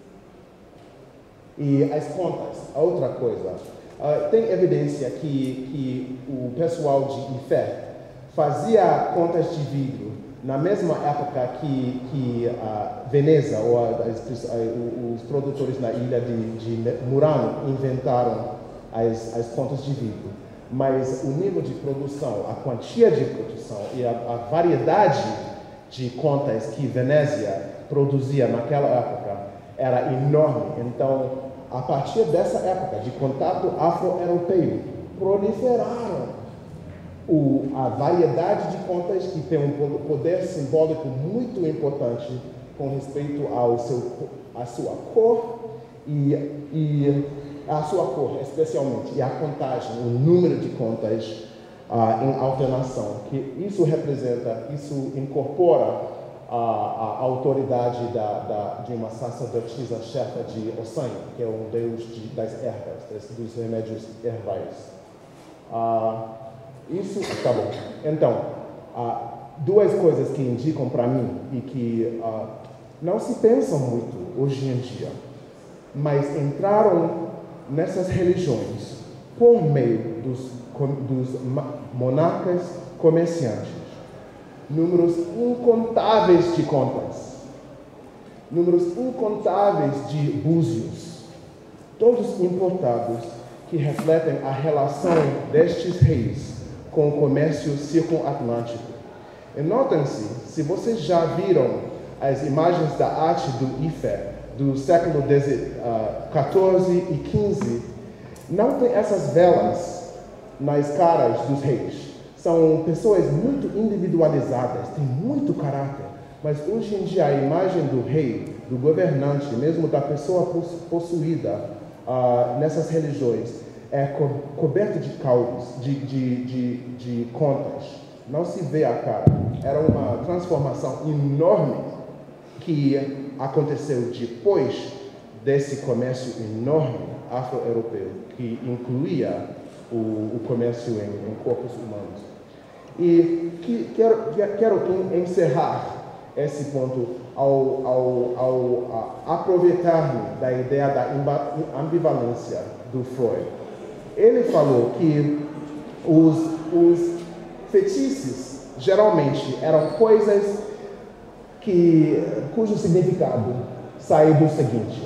E as contas, a outra coisa. Tem evidência que o pessoal de Ifé fazia contas de vidro na mesma época que a Veneza, ou os produtores na ilha de Murano, inventaram as contas de vidro. Mas o nível de produção, a quantia de produção e a variedade de contas que Venezia produzia naquela época era enorme. Então, a partir dessa época de contato afro-europeu, proliferaram a variedade de contas que tem um poder simbólico muito importante com respeito à sua cor e a sua cor, especialmente, e a contagem, o número de contas em alternação, que isso incorpora a autoridade de uma sacerdotisa chefa de Ossan, que é um deus das ervas, dos remédios herbais. Isso, tá bom. Então, duas coisas que indicam para mim e que não se pensam muito hoje em dia, mas entraram nessas religiões por meio dos monarcas comerciantes. Números incontáveis de contas, números incontáveis de búzios, todos importados, que refletem a relação destes reis com o comércio circunatlântico. E notem-se, se vocês já viram as imagens da arte do Ife, do século XIV e XV, não tem essas velas nas caras dos reis. São pessoas muito individualizadas, têm muito caráter, mas hoje em dia a imagem do rei, do governante, mesmo da pessoa possuída nessas religiões, é coberta de caules, de contas. Não se vê a cara. Era uma transformação enorme que aconteceu depois desse comércio enorme afro-europeu, que incluía o comércio em corpos humanos. E quero encerrar esse ponto ao aproveitar-me da ideia da ambivalência do Freud. Ele falou que os fetiches geralmente eram coisas cujo significado sai do seguinte: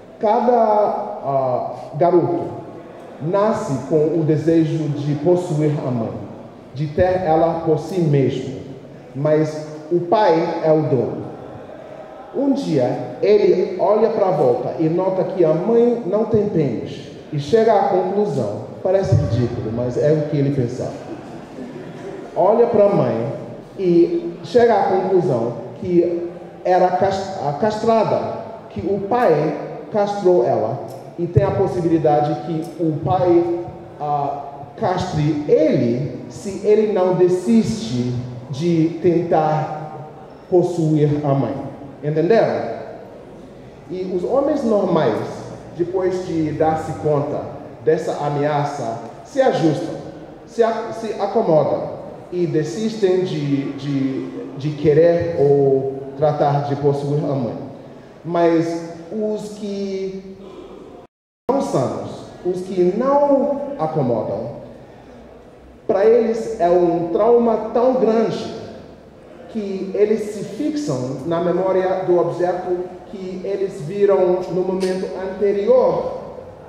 cada garoto nasce com o desejo de possuir a mãe, de ter ela por si mesmo, mas o pai é o dono. Um dia, ele olha para a volta e nota que a mãe não tem pênis e chega à conclusão, parece ridículo, mas é o que ele pensava. Olha para a mãe e chega à conclusão que era castrada, que o pai castrou ela e tem a possibilidade que o pai castre ele se ele não desiste de tentar possuir a mãe. Entenderam? E os homens normais, depois de dar-se conta dessa ameaça, se ajustam, se acomodam e desistem de querer ou tratar de possuir a mãe. Mas os que não sanos, os que não acomodam, para eles é um trauma tão grande que eles se fixam na memória do objeto que eles viram no momento anterior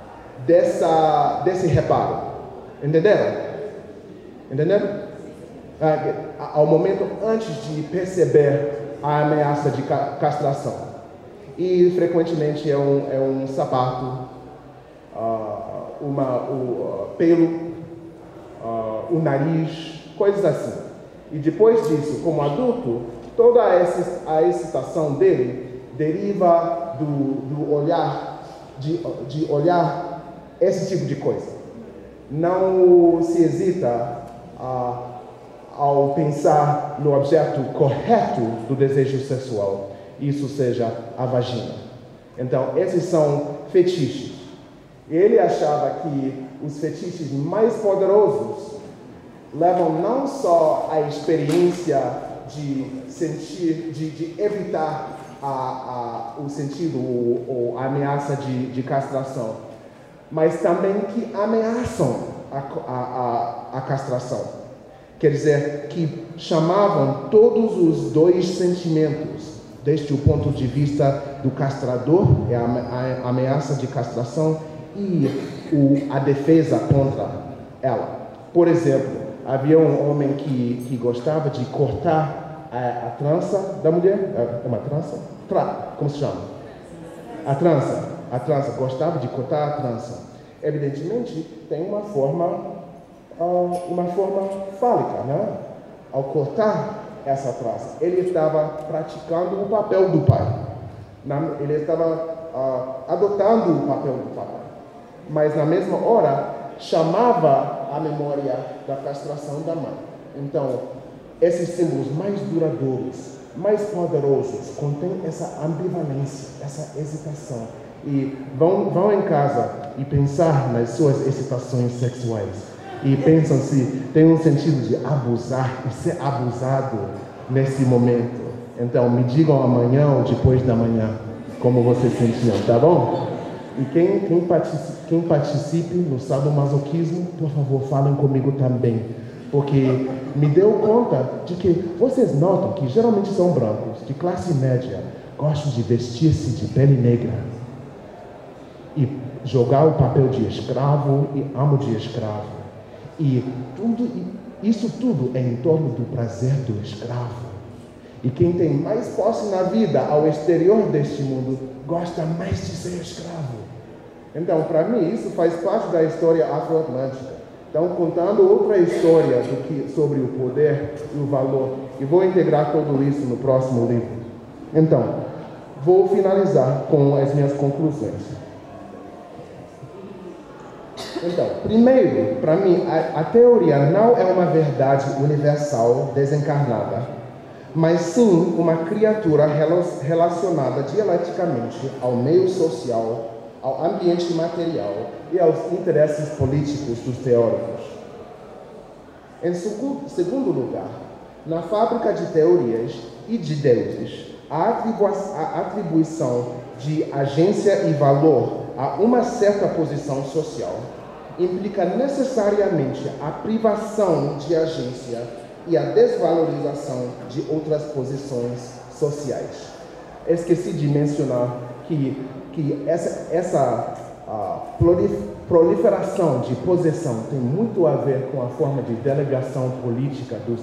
desse reparo. Entenderam? Entenderam? Ao momento antes de perceber a ameaça de castração. E frequentemente é um sapato, o pelo, o nariz, coisas assim. E depois disso, como adulto, toda a excitação dele deriva do olhar, de olhar esse tipo de coisa. Não se hesita ao pensar no objeto correto do desejo sexual, isso seja a vagina. Então, esses são fetiches. Ele achava que os fetiches mais poderosos levam não só à experiência de sentir, de evitar o sentido ou a ameaça de castração, mas também que ameaçam a castração. Quer dizer, que chamavam todos os dois sentimentos, desde o ponto de vista do castrador, a ameaça de castração, e a defesa contra ela. Por exemplo, havia um homem que gostava de cortar a trança da mulher. É uma trança? Como se chama? A trança. Gostava de cortar a trança. Evidentemente, tem uma forma fálica, né? Ao cortar essa trança, ele estava praticando o papel do pai. Ele estava adotando o papel do pai. Mas, na mesma hora, chamava a memória da castração da mãe. Então, esses símbolos mais duradouros mais poderosos contêm essa ambivalência, essa hesitação. E vão em casa e pensar nas suas excitações sexuais. E pensam se tem um sentido de abusar e ser abusado nesse momento. Então, me digam amanhã ou depois da manhã como vocês sentiam, tá bom? E quem participe no sadomasoquismo, por favor, falem comigo também. Porque me deu conta de que vocês notam que geralmente são brancos, de classe média, gostam de vestir-se de pele negra e jogar o papel de escravo e amo de escravo. E isso tudo é em torno do prazer do escravo. E quem tem mais posse na vida ao exterior deste mundo gosta mais de ser escravo. Então, para mim, isso faz parte da história afro-atlântica. Então, contando outra história sobre o poder e o valor. E vou integrar tudo isso no próximo livro. Então, vou finalizar com as minhas conclusões. Então, primeiro, para mim, a teoria não é uma verdade universal desencarnada, mas sim uma criatura relacionada dialeticamente ao meio social, ao ambiente material e aos interesses políticos dos teóricos. Em segundo lugar, na fábrica de teorias e de deuses, a atribuição de agência e valor a uma certa posição social implica necessariamente a privação de agência e a desvalorização de outras posições sociais. Esqueci de mencionar que essa proliferação de posição tem muito a ver com a forma de delegação política dos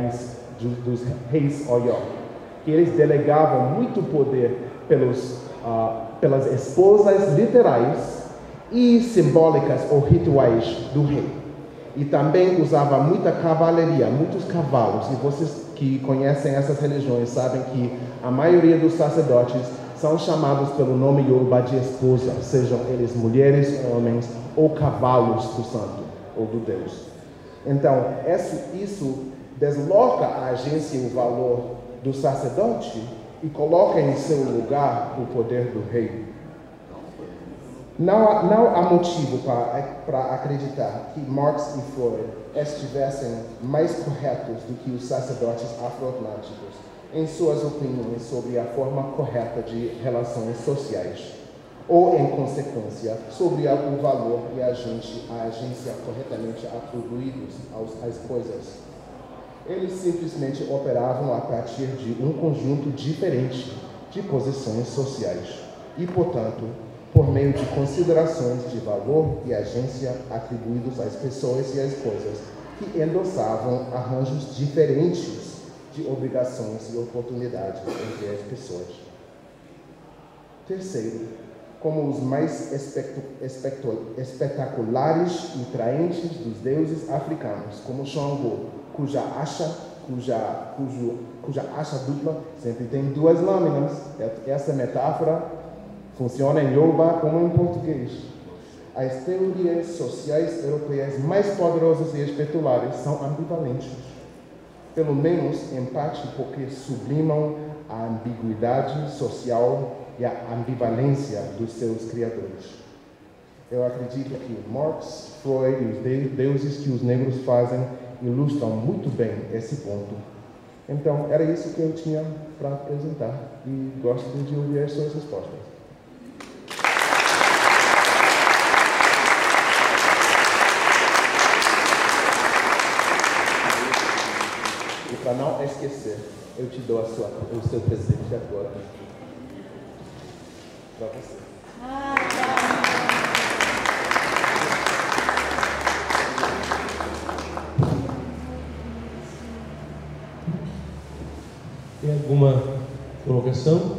reis Oyo, que eles delegavam muito poder pelas esposas literais e simbólicas ou rituais do rei. E também usava muita cavalaria, muitos cavalos. E vocês que conhecem essas religiões sabem que a maioria dos sacerdotes são chamados pelo nome Yoruba de esposa, sejam eles mulheres, homens ou cavalos do santo ou do Deus. Então, isso desloca a agência e o valor do sacerdote e coloca em seu lugar o poder do rei. Não há motivo para acreditar que Marx e Freud estivessem mais corretos do que os sacerdotes afro-atlânticos em suas opiniões sobre a forma correta de relações sociais, ou, em consequência, sobre o valor e a agência corretamente atribuídos às coisas. Eles simplesmente operavam a partir de um conjunto diferente de posições sociais e, portanto, por meio de considerações de valor e agência atribuídos às pessoas e às coisas, que endossavam arranjos diferentes de obrigações e oportunidades entre as pessoas. Terceiro, como os mais espetaculares e traentes dos deuses africanos, como Xangô, cuja acha dupla sempre tem duas lâminas. Essa metáfora funciona em Yoruba como em português. As teorias sociais europeias mais poderosas e espetaculares são ambivalentes, pelo menos em parte porque sublimam a ambiguidade social e a ambivalência dos seus criadores. Eu acredito que Marx, Freud e os deuses que os negros fazem ilustram muito bem esse ponto. Então, era isso que eu tinha para apresentar e gosto de ouvir as suas respostas. E para não esquecer, eu te dou o seu presente agora. Para você. Tem alguma colocação?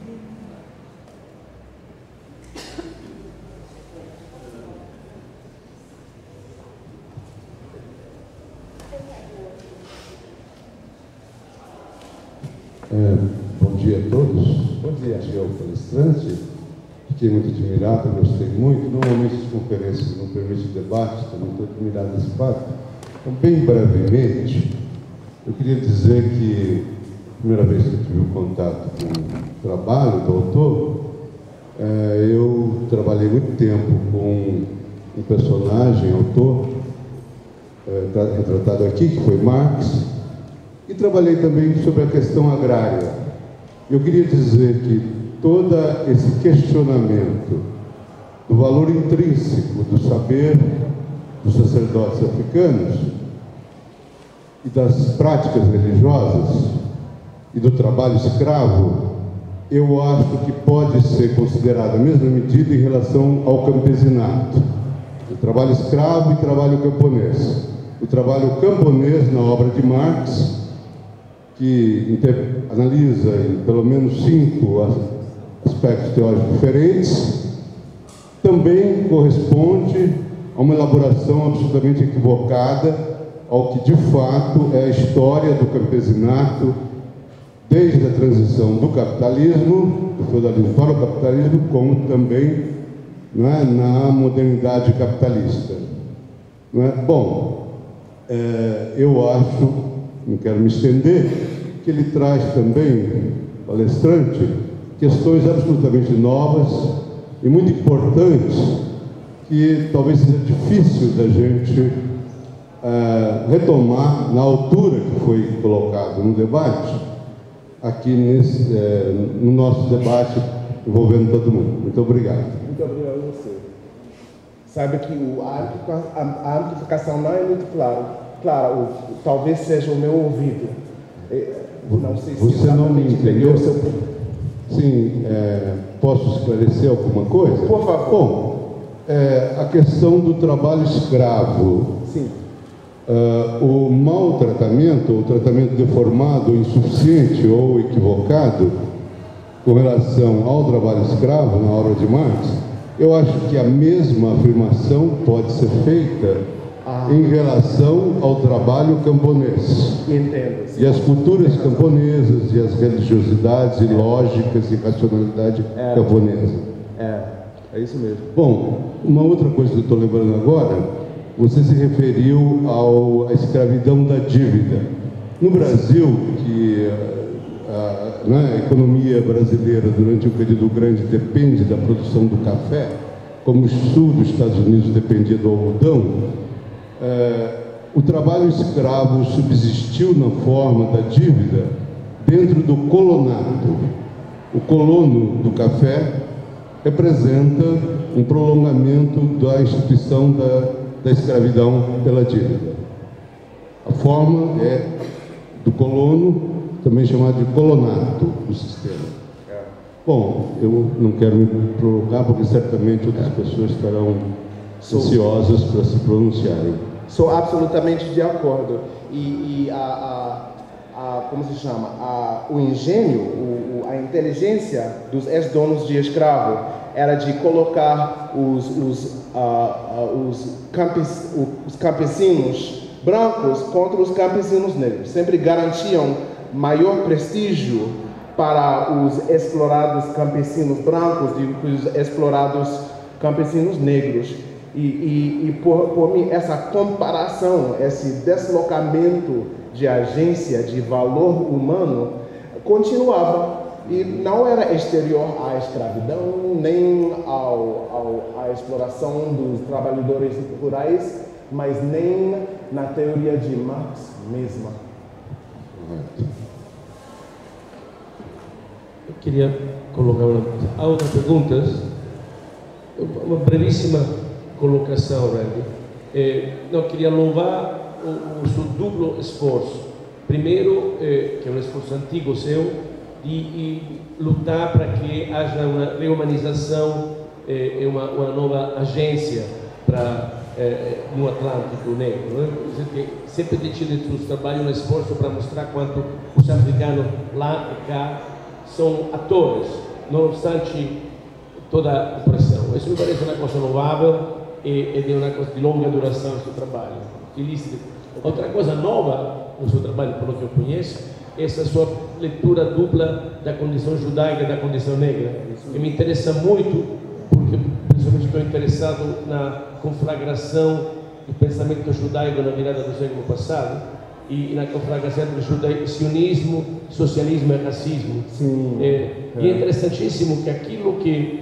Bom dia a todos. Bom dia. Bom dia ao palestrante. Fiquei muito admirado, gostei muito. Normalmente as conferências não permitem debate, também estou admirado desse fato. Então, bem brevemente, eu queria dizer que primeira vez que eu tive um contato com o trabalho do autor, eu trabalhei muito tempo com um personagem, autor, retratado aqui, que foi Marx, e trabalhei também sobre a questão agrária. Eu queria dizer que todo esse questionamento do valor intrínseco do saber dos sacerdotes africanos e das práticas religiosas e do trabalho escravo, eu acho que pode ser considerado a mesma medida em relação ao campesinato. O trabalho escravo e trabalho camponês. O trabalho camponês, na obra de Marx, que analisa em pelo menos 5 aspectos teóricos diferentes, também corresponde a uma elaboração absolutamente equivocada ao que de fato é a história do campesinato desde a transição do capitalismo, do feudalismo para o capitalismo, como também, não é, na modernidade capitalista. Não é? Bom, eu acho, não quero me estender, que ele traz também, palestrante, questões absolutamente novas e muito importantes que talvez seja difícil da gente retomar na altura que foi colocado no debate, aqui no nosso debate envolvendo todo mundo. Muito obrigado. Muito obrigado a você. Sabe que a amplificação não é muito clara, talvez seja o meu ouvido. Não sei se você não me entendeu? Seu... Sim, posso esclarecer alguma coisa? Por favor. Bom, a questão do trabalho escravo. Sim. O maltratamento, o tratamento deformado, insuficiente ou equivocado com relação ao trabalho escravo na obra de Marx, eu acho que a mesma afirmação pode ser feita em relação ao trabalho camponês. Entendo. E as culturas camponesas, e as religiosidades, e lógicas, e racionalidade camponesa. É isso mesmo. Bom, uma outra coisa que eu estou lembrando agora, você se referiu à escravidão da dívida. No Brasil, que a economia brasileira durante um período grande depende da produção do café, como o sul dos Estados Unidos dependia do algodão, o trabalho escravo subsistiu na forma da dívida dentro do colonato. O colono do café representa um prolongamento da instituição da escravidão pela dívida. A forma é do colono, também chamado de colonato do sistema. Bom, eu não quero me provocar, porque certamente outras pessoas estarão ansiosas para se pronunciarem. Sou absolutamente de acordo. E como se chama? O engenho, a inteligência dos ex-donos de escravo era de colocar os campesinos brancos contra os campesinos negros. Sempre garantiam maior prestígio para os explorados campesinos brancos do que os explorados campesinos negros. E por mim, essa comparação, esse deslocamento de agência, de valor humano, continuava. E não era exterior à escravidão, nem à exploração dos trabalhadores rurais, mas nem na teoria de Marx mesma. Eu queria colocar outra pergunta, uma brevíssima colocação, Randy. Não, queria louvar o seu duplo esforço. Primeiro, que é um esforço antigo seu, de lutar para que haja uma reumanização e uma nova agência no Atlântico Negro. Né? Você sempre tem tido entre os trabalhos um esforço para mostrar quanto os africanos lá e cá são atores, não obstante toda a opressão. Isso me parece uma coisa louvável e de uma coisa de longa duração do seu trabalho. Outra coisa nova no seu trabalho, pelo que eu conheço, essa sua leitura dupla da condição judaica e da condição negra, que me interessa muito, porque principalmente estou interessado na conflagração do pensamento judaico na virada do século passado, e na conflagração do sionismo, socialismo e racismo. Sim. E é interessantíssimo que aquilo que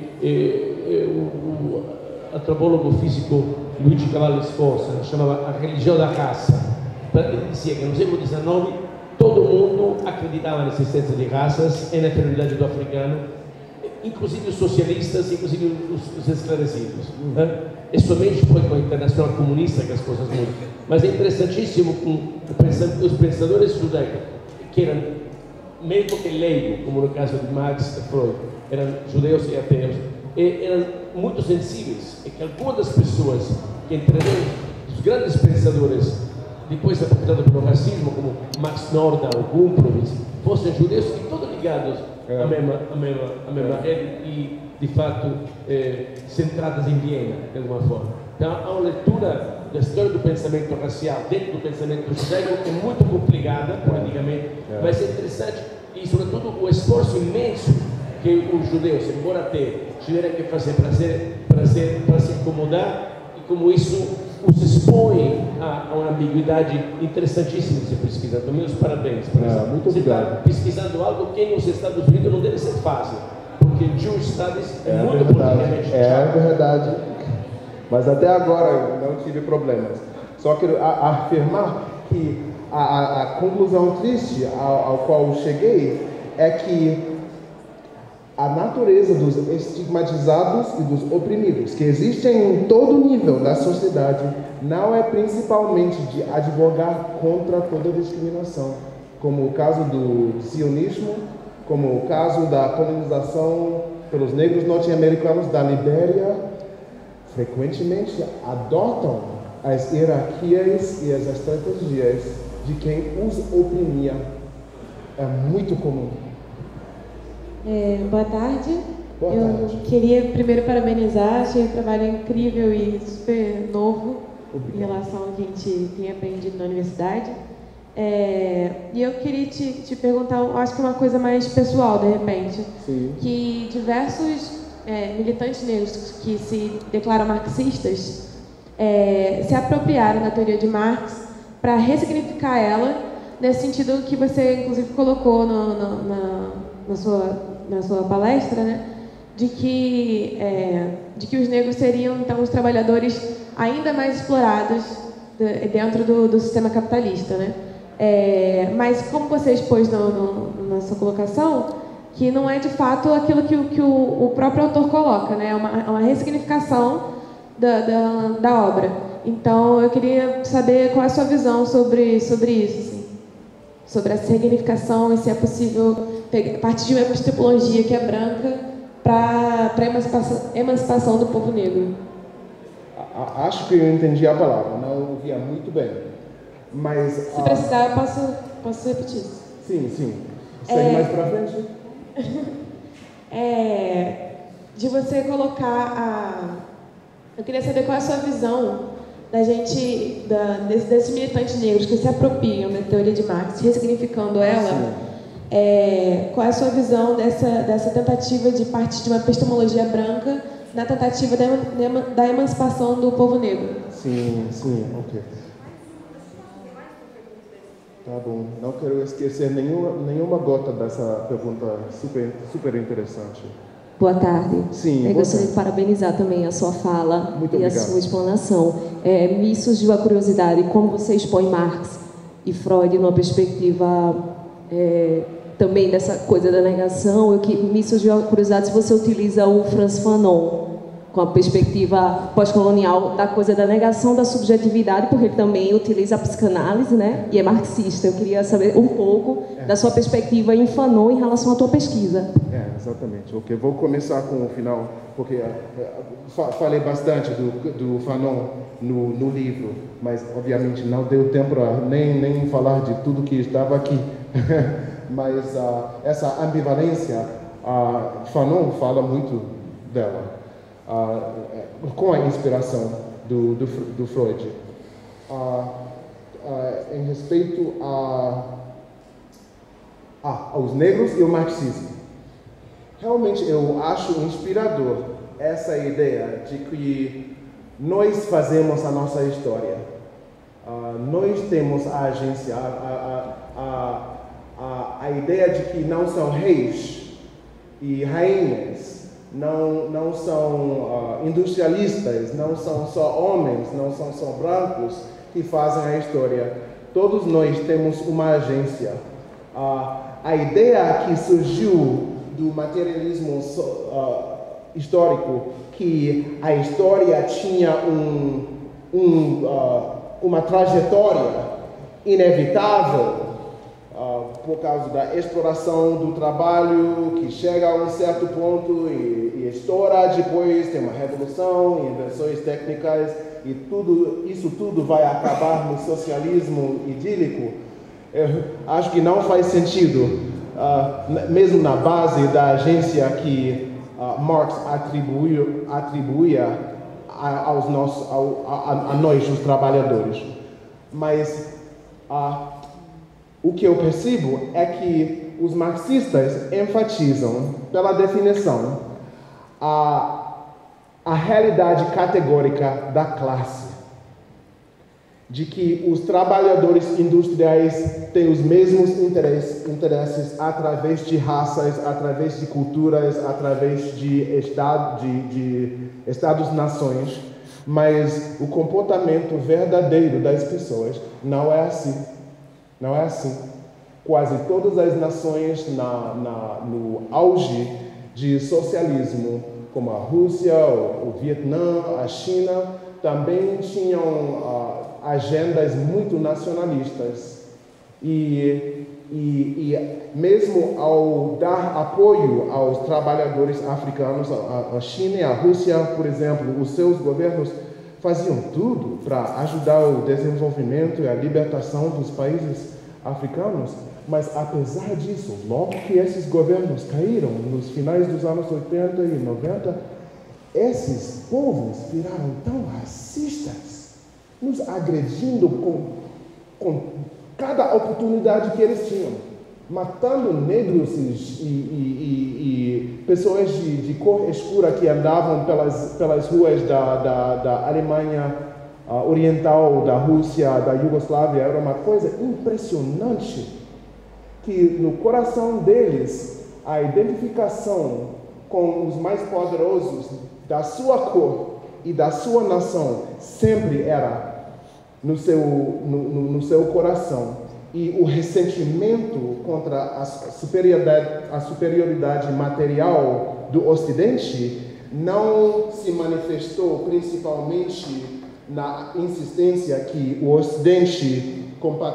o antropólogo físico Luigi Cavallo Sforza chamava a religião da raça. Ele dizia que no século XIX todo mundo acreditava na existência de raças e na inferioridade do africano, inclusive os socialistas, inclusive os esclarecidos. É somente foi com a Internacional Comunista que as coisas mudam. Mas é interessantíssimo com os pensadores judaicos, que eram, mesmo que leigos, como no caso de Marx e Freud, eram judeus e ateus, e eram muito sensíveis, e que algumas das pessoas que entraram, os grandes pensadores, depois aproveitados pelo racismo, como Max Nordau, Gumprowicz, fossem judeus e todos ligados à mesma rede e, de fato, centradas em Viena, de alguma forma. Então, há uma leitura da história do pensamento racial dentro do pensamento judaico que é muito complicada, politicamente, mas é interessante e, sobretudo, o esforço imenso que os judeus, embora tiveram que fazer para se acomodar, e como isso os expõe a uma ambiguidade interessantíssima de se pesquisar. Então, meus parabéns. Muito obrigado. Você está pesquisando algo que nos Estados Unidos não deve ser fácil, porque Jewish Studies é muito verdade. politicamente É verdade. Mas até agora eu não tive problemas. Só quero afirmar que a conclusão triste ao qual cheguei é que a natureza dos estigmatizados e dos oprimidos, que existem em todo nível da sociedade, não é principalmente de advogar contra toda discriminação, como o caso do sionismo, como o caso da colonização pelos negros norte-americanos da Libéria, frequentemente adotam as hierarquias e as estratégias de quem os oprimia. É muito comum. Boa tarde. Boa tarde. Queria primeiro parabenizar, achei o trabalho incrível e super novo. Obrigado. Em relação ao que a gente tem aprendido na universidade. E eu queria te perguntar, acho que uma coisa mais pessoal, de repente. Sim. Que diversos militantes negros que se declaram marxistas se apropriaram da teoria de Marx para ressignificar ela, nesse sentido que você, inclusive, colocou na sua palestra, né? De que os negros seriam, então, os trabalhadores ainda mais explorados dentro do sistema capitalista, né? Mas como você expôs na sua colocação, que não é de fato aquilo que o próprio autor coloca, né? É uma ressignificação da obra. Então, eu queria saber qual é a sua visão sobre isso, assim, sobre essa ressignificação e se é possível partir de uma epistemologia que é branca para a emancipação do povo negro. Acho que eu entendi a palavra, não ouvia muito bem. Mas, se precisar, eu posso repetir. Sim. Segue mais para frente. De você colocar eu queria saber qual é a sua visão da gente, desses militantes negros que se apropriam da teoria de Marx, ressignificando ela. Qual é a sua visão dessa tentativa de partir de uma epistemologia branca na tentativa da emancipação do povo negro? Sim, ok. Tá bom. Não quero esquecer nenhuma gota dessa pergunta super interessante. Boa tarde. Sim, eu gostaria de parabenizar também a sua fala Muito e obrigado. a sua explanação. Me surgiu a curiosidade, como você expõe Marx e Freud numa perspectiva também dessa coisa da negação, me surgiu a curiosidade se você utiliza o Frantz Fanon com a perspectiva pós-colonial da coisa da negação da subjetividade, porque ele também utiliza a psicanálise, né? E é marxista. Eu queria saber um pouco da sua perspectiva em Fanon em relação à tua pesquisa. Exatamente. Ok, vou começar com o final, porque falei bastante do Fanon no livro, mas obviamente não deu tempo para nem falar de tudo que estava aqui. Mas essa ambivalência, Fanon fala muito dela. Com a inspiração do Freud, em respeito aos negros e o marxismo. Realmente eu acho inspirador essa ideia de que nós fazemos a nossa história. Nós temos a agência, a ideia de que não são reis e rainhas, não são industrialistas, não são só homens, não são só brancos que fazem a história. Todos nós temos uma agência. A ideia que surgiu do materialismo histórico, que a história tinha uma trajetória inevitável por causa da exploração do trabalho, que chega a um certo ponto e estoura, depois tem uma revolução, invenções técnicas, e isso tudo vai acabar no socialismo idílico. Eu acho que não faz sentido, mesmo na base da agência que Marx atribuía a nós, os trabalhadores. Mas o que eu percebo é que os marxistas enfatizam, pela definição, a realidade categórica da classe, de que os trabalhadores industriais têm os mesmos interesses através de raças, através de culturas, através de estados-nações, mas o comportamento verdadeiro das pessoas não é assim. Não é assim. Quase todas as nações no auge de socialismo, como a Rússia, o Vietnã, a China, também tinham agendas muito nacionalistas. E mesmo ao dar apoio aos trabalhadores africanos, a China e a Rússia, por exemplo, os seus governos faziam tudo para ajudar o desenvolvimento e a libertação dos países africanos, mas apesar disso, logo que esses governos caíram, nos finais dos anos 80 e 90, esses povos viraram tão racistas, nos agredindo com cada oportunidade que eles tinham, matando negros e pessoas de cor escura que andavam pelas ruas da Alemanha Oriental, da Rússia, da Iugoslávia. Era uma coisa impressionante que no coração deles a identificação com os mais poderosos da sua cor e da sua nação sempre era no seu coração. E o ressentimento contra a superioridade material do Ocidente não se manifestou principalmente na insistência que o Ocidente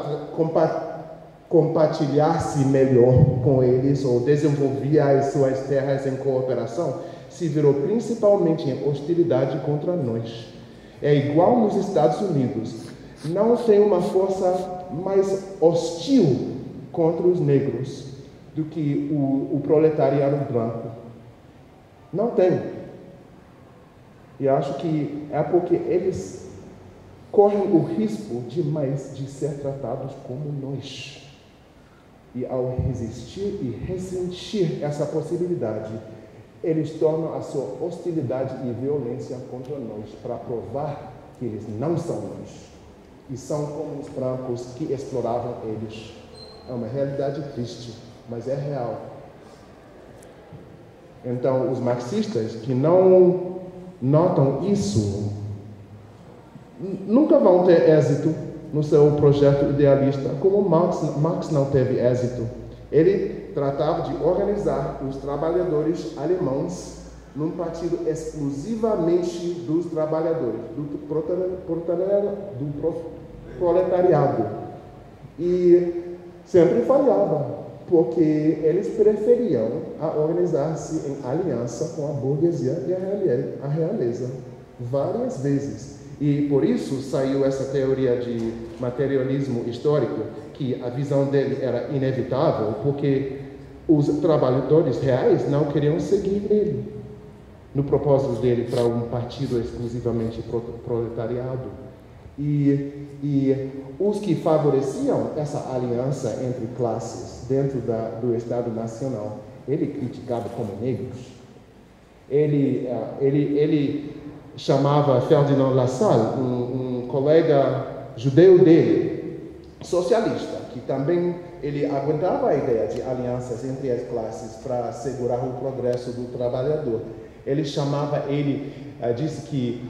compartilhasse melhor com eles ou desenvolvia as suas terras em cooperação, se virou principalmente em hostilidade contra nós. É igual nos Estados Unidos. Não tem uma força mais hostil contra os negros do que o proletariado branco. Não tem. E acho que é porque eles correm o risco demais de ser tratados como nós. E ao resistir e ressentir essa possibilidade, eles tornam a sua hostilidade e violência contra nós para provar que eles não são nós. E são como os brancos que exploravam eles. É uma realidade triste, mas é real. Então, os marxistas que não notam isso nunca vão ter êxito no seu projeto idealista, como Marx não teve êxito. Ele tratava de organizar os trabalhadores alemães num partido exclusivamente dos trabalhadores, do proletariado. E sempre falhava, porque eles preferiam organizar-se em aliança com a burguesia e a realeza, várias vezes. E por isso saiu essa teoria de materialismo histórico, que a visão dele era inevitável, porque os trabalhadores reais não queriam seguir ele no propósito dele para um partido exclusivamente proletariado. E os que favoreciam essa aliança entre classes dentro do Estado Nacional, ele criticava como negros. Ele chamava Ferdinand Lassalle, um colega judeu dele, socialista, que também ele aguentava a ideia de alianças entre as classes para assegurar o progresso do trabalhador. Ele disse que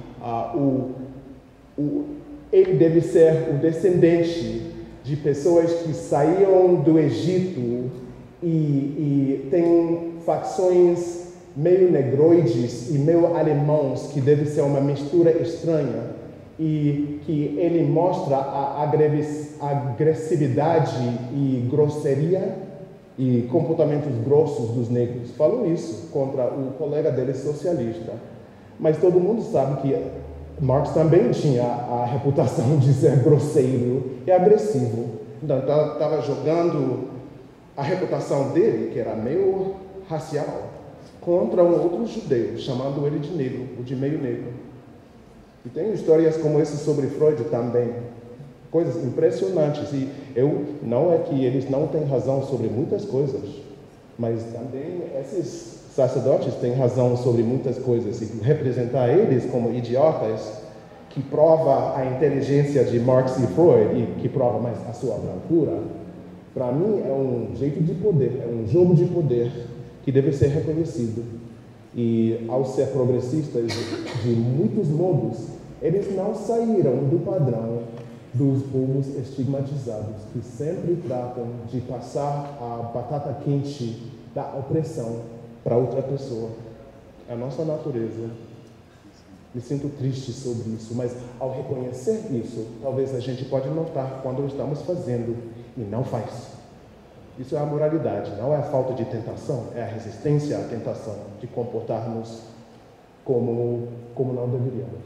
ele deve ser o descendente de pessoas que saíram do Egito e tem facções meio negroides e meio alemãos, que deve ser uma mistura estranha, e que ele mostra a agressividade e grosseria e comportamentos grossos dos negros. Falou isso contra o colega dele socialista. Mas todo mundo sabe que Marx também tinha a reputação de ser grosseiro e agressivo. Então, estava jogando a reputação dele, que era meio racial, contra um outro judeu, chamando ele de negro, ou de meio negro. E tem histórias como essa sobre Freud também, coisas impressionantes. E não é que eles não têm razão sobre muitas coisas, mas também esses sacerdotes têm razão sobre muitas coisas. E representar eles como idiotas, que prova a inteligência de Marx e Freud, e que prova mais a sua brancura, para mim é um jeito de poder, é um jogo de poder que deve ser reconhecido. E ao ser progressistas de muitos modos, eles não saíram do padrão dos povos estigmatizados, que sempre tratam de passar a batata quente da opressão para outra pessoa. É a nossa natureza. Me sinto triste sobre isso, mas ao reconhecer isso, talvez a gente pode notar quando estamos fazendo e não faz. Isso é a moralidade, não é a falta de tentação, é a resistência à tentação de comportar-nos como não deveríamos.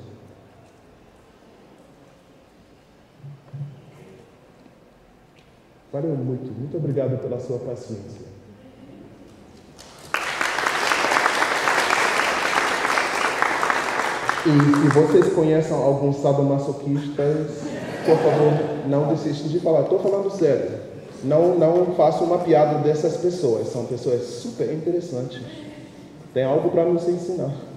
Valeu muito obrigado pela sua paciência. E se vocês conhecem alguns sadomasoquistas, por favor, não desistam de falar. Estou falando sério. Não faço uma piada dessas pessoas. São pessoas super interessantes. Tem algo para nos ensinar.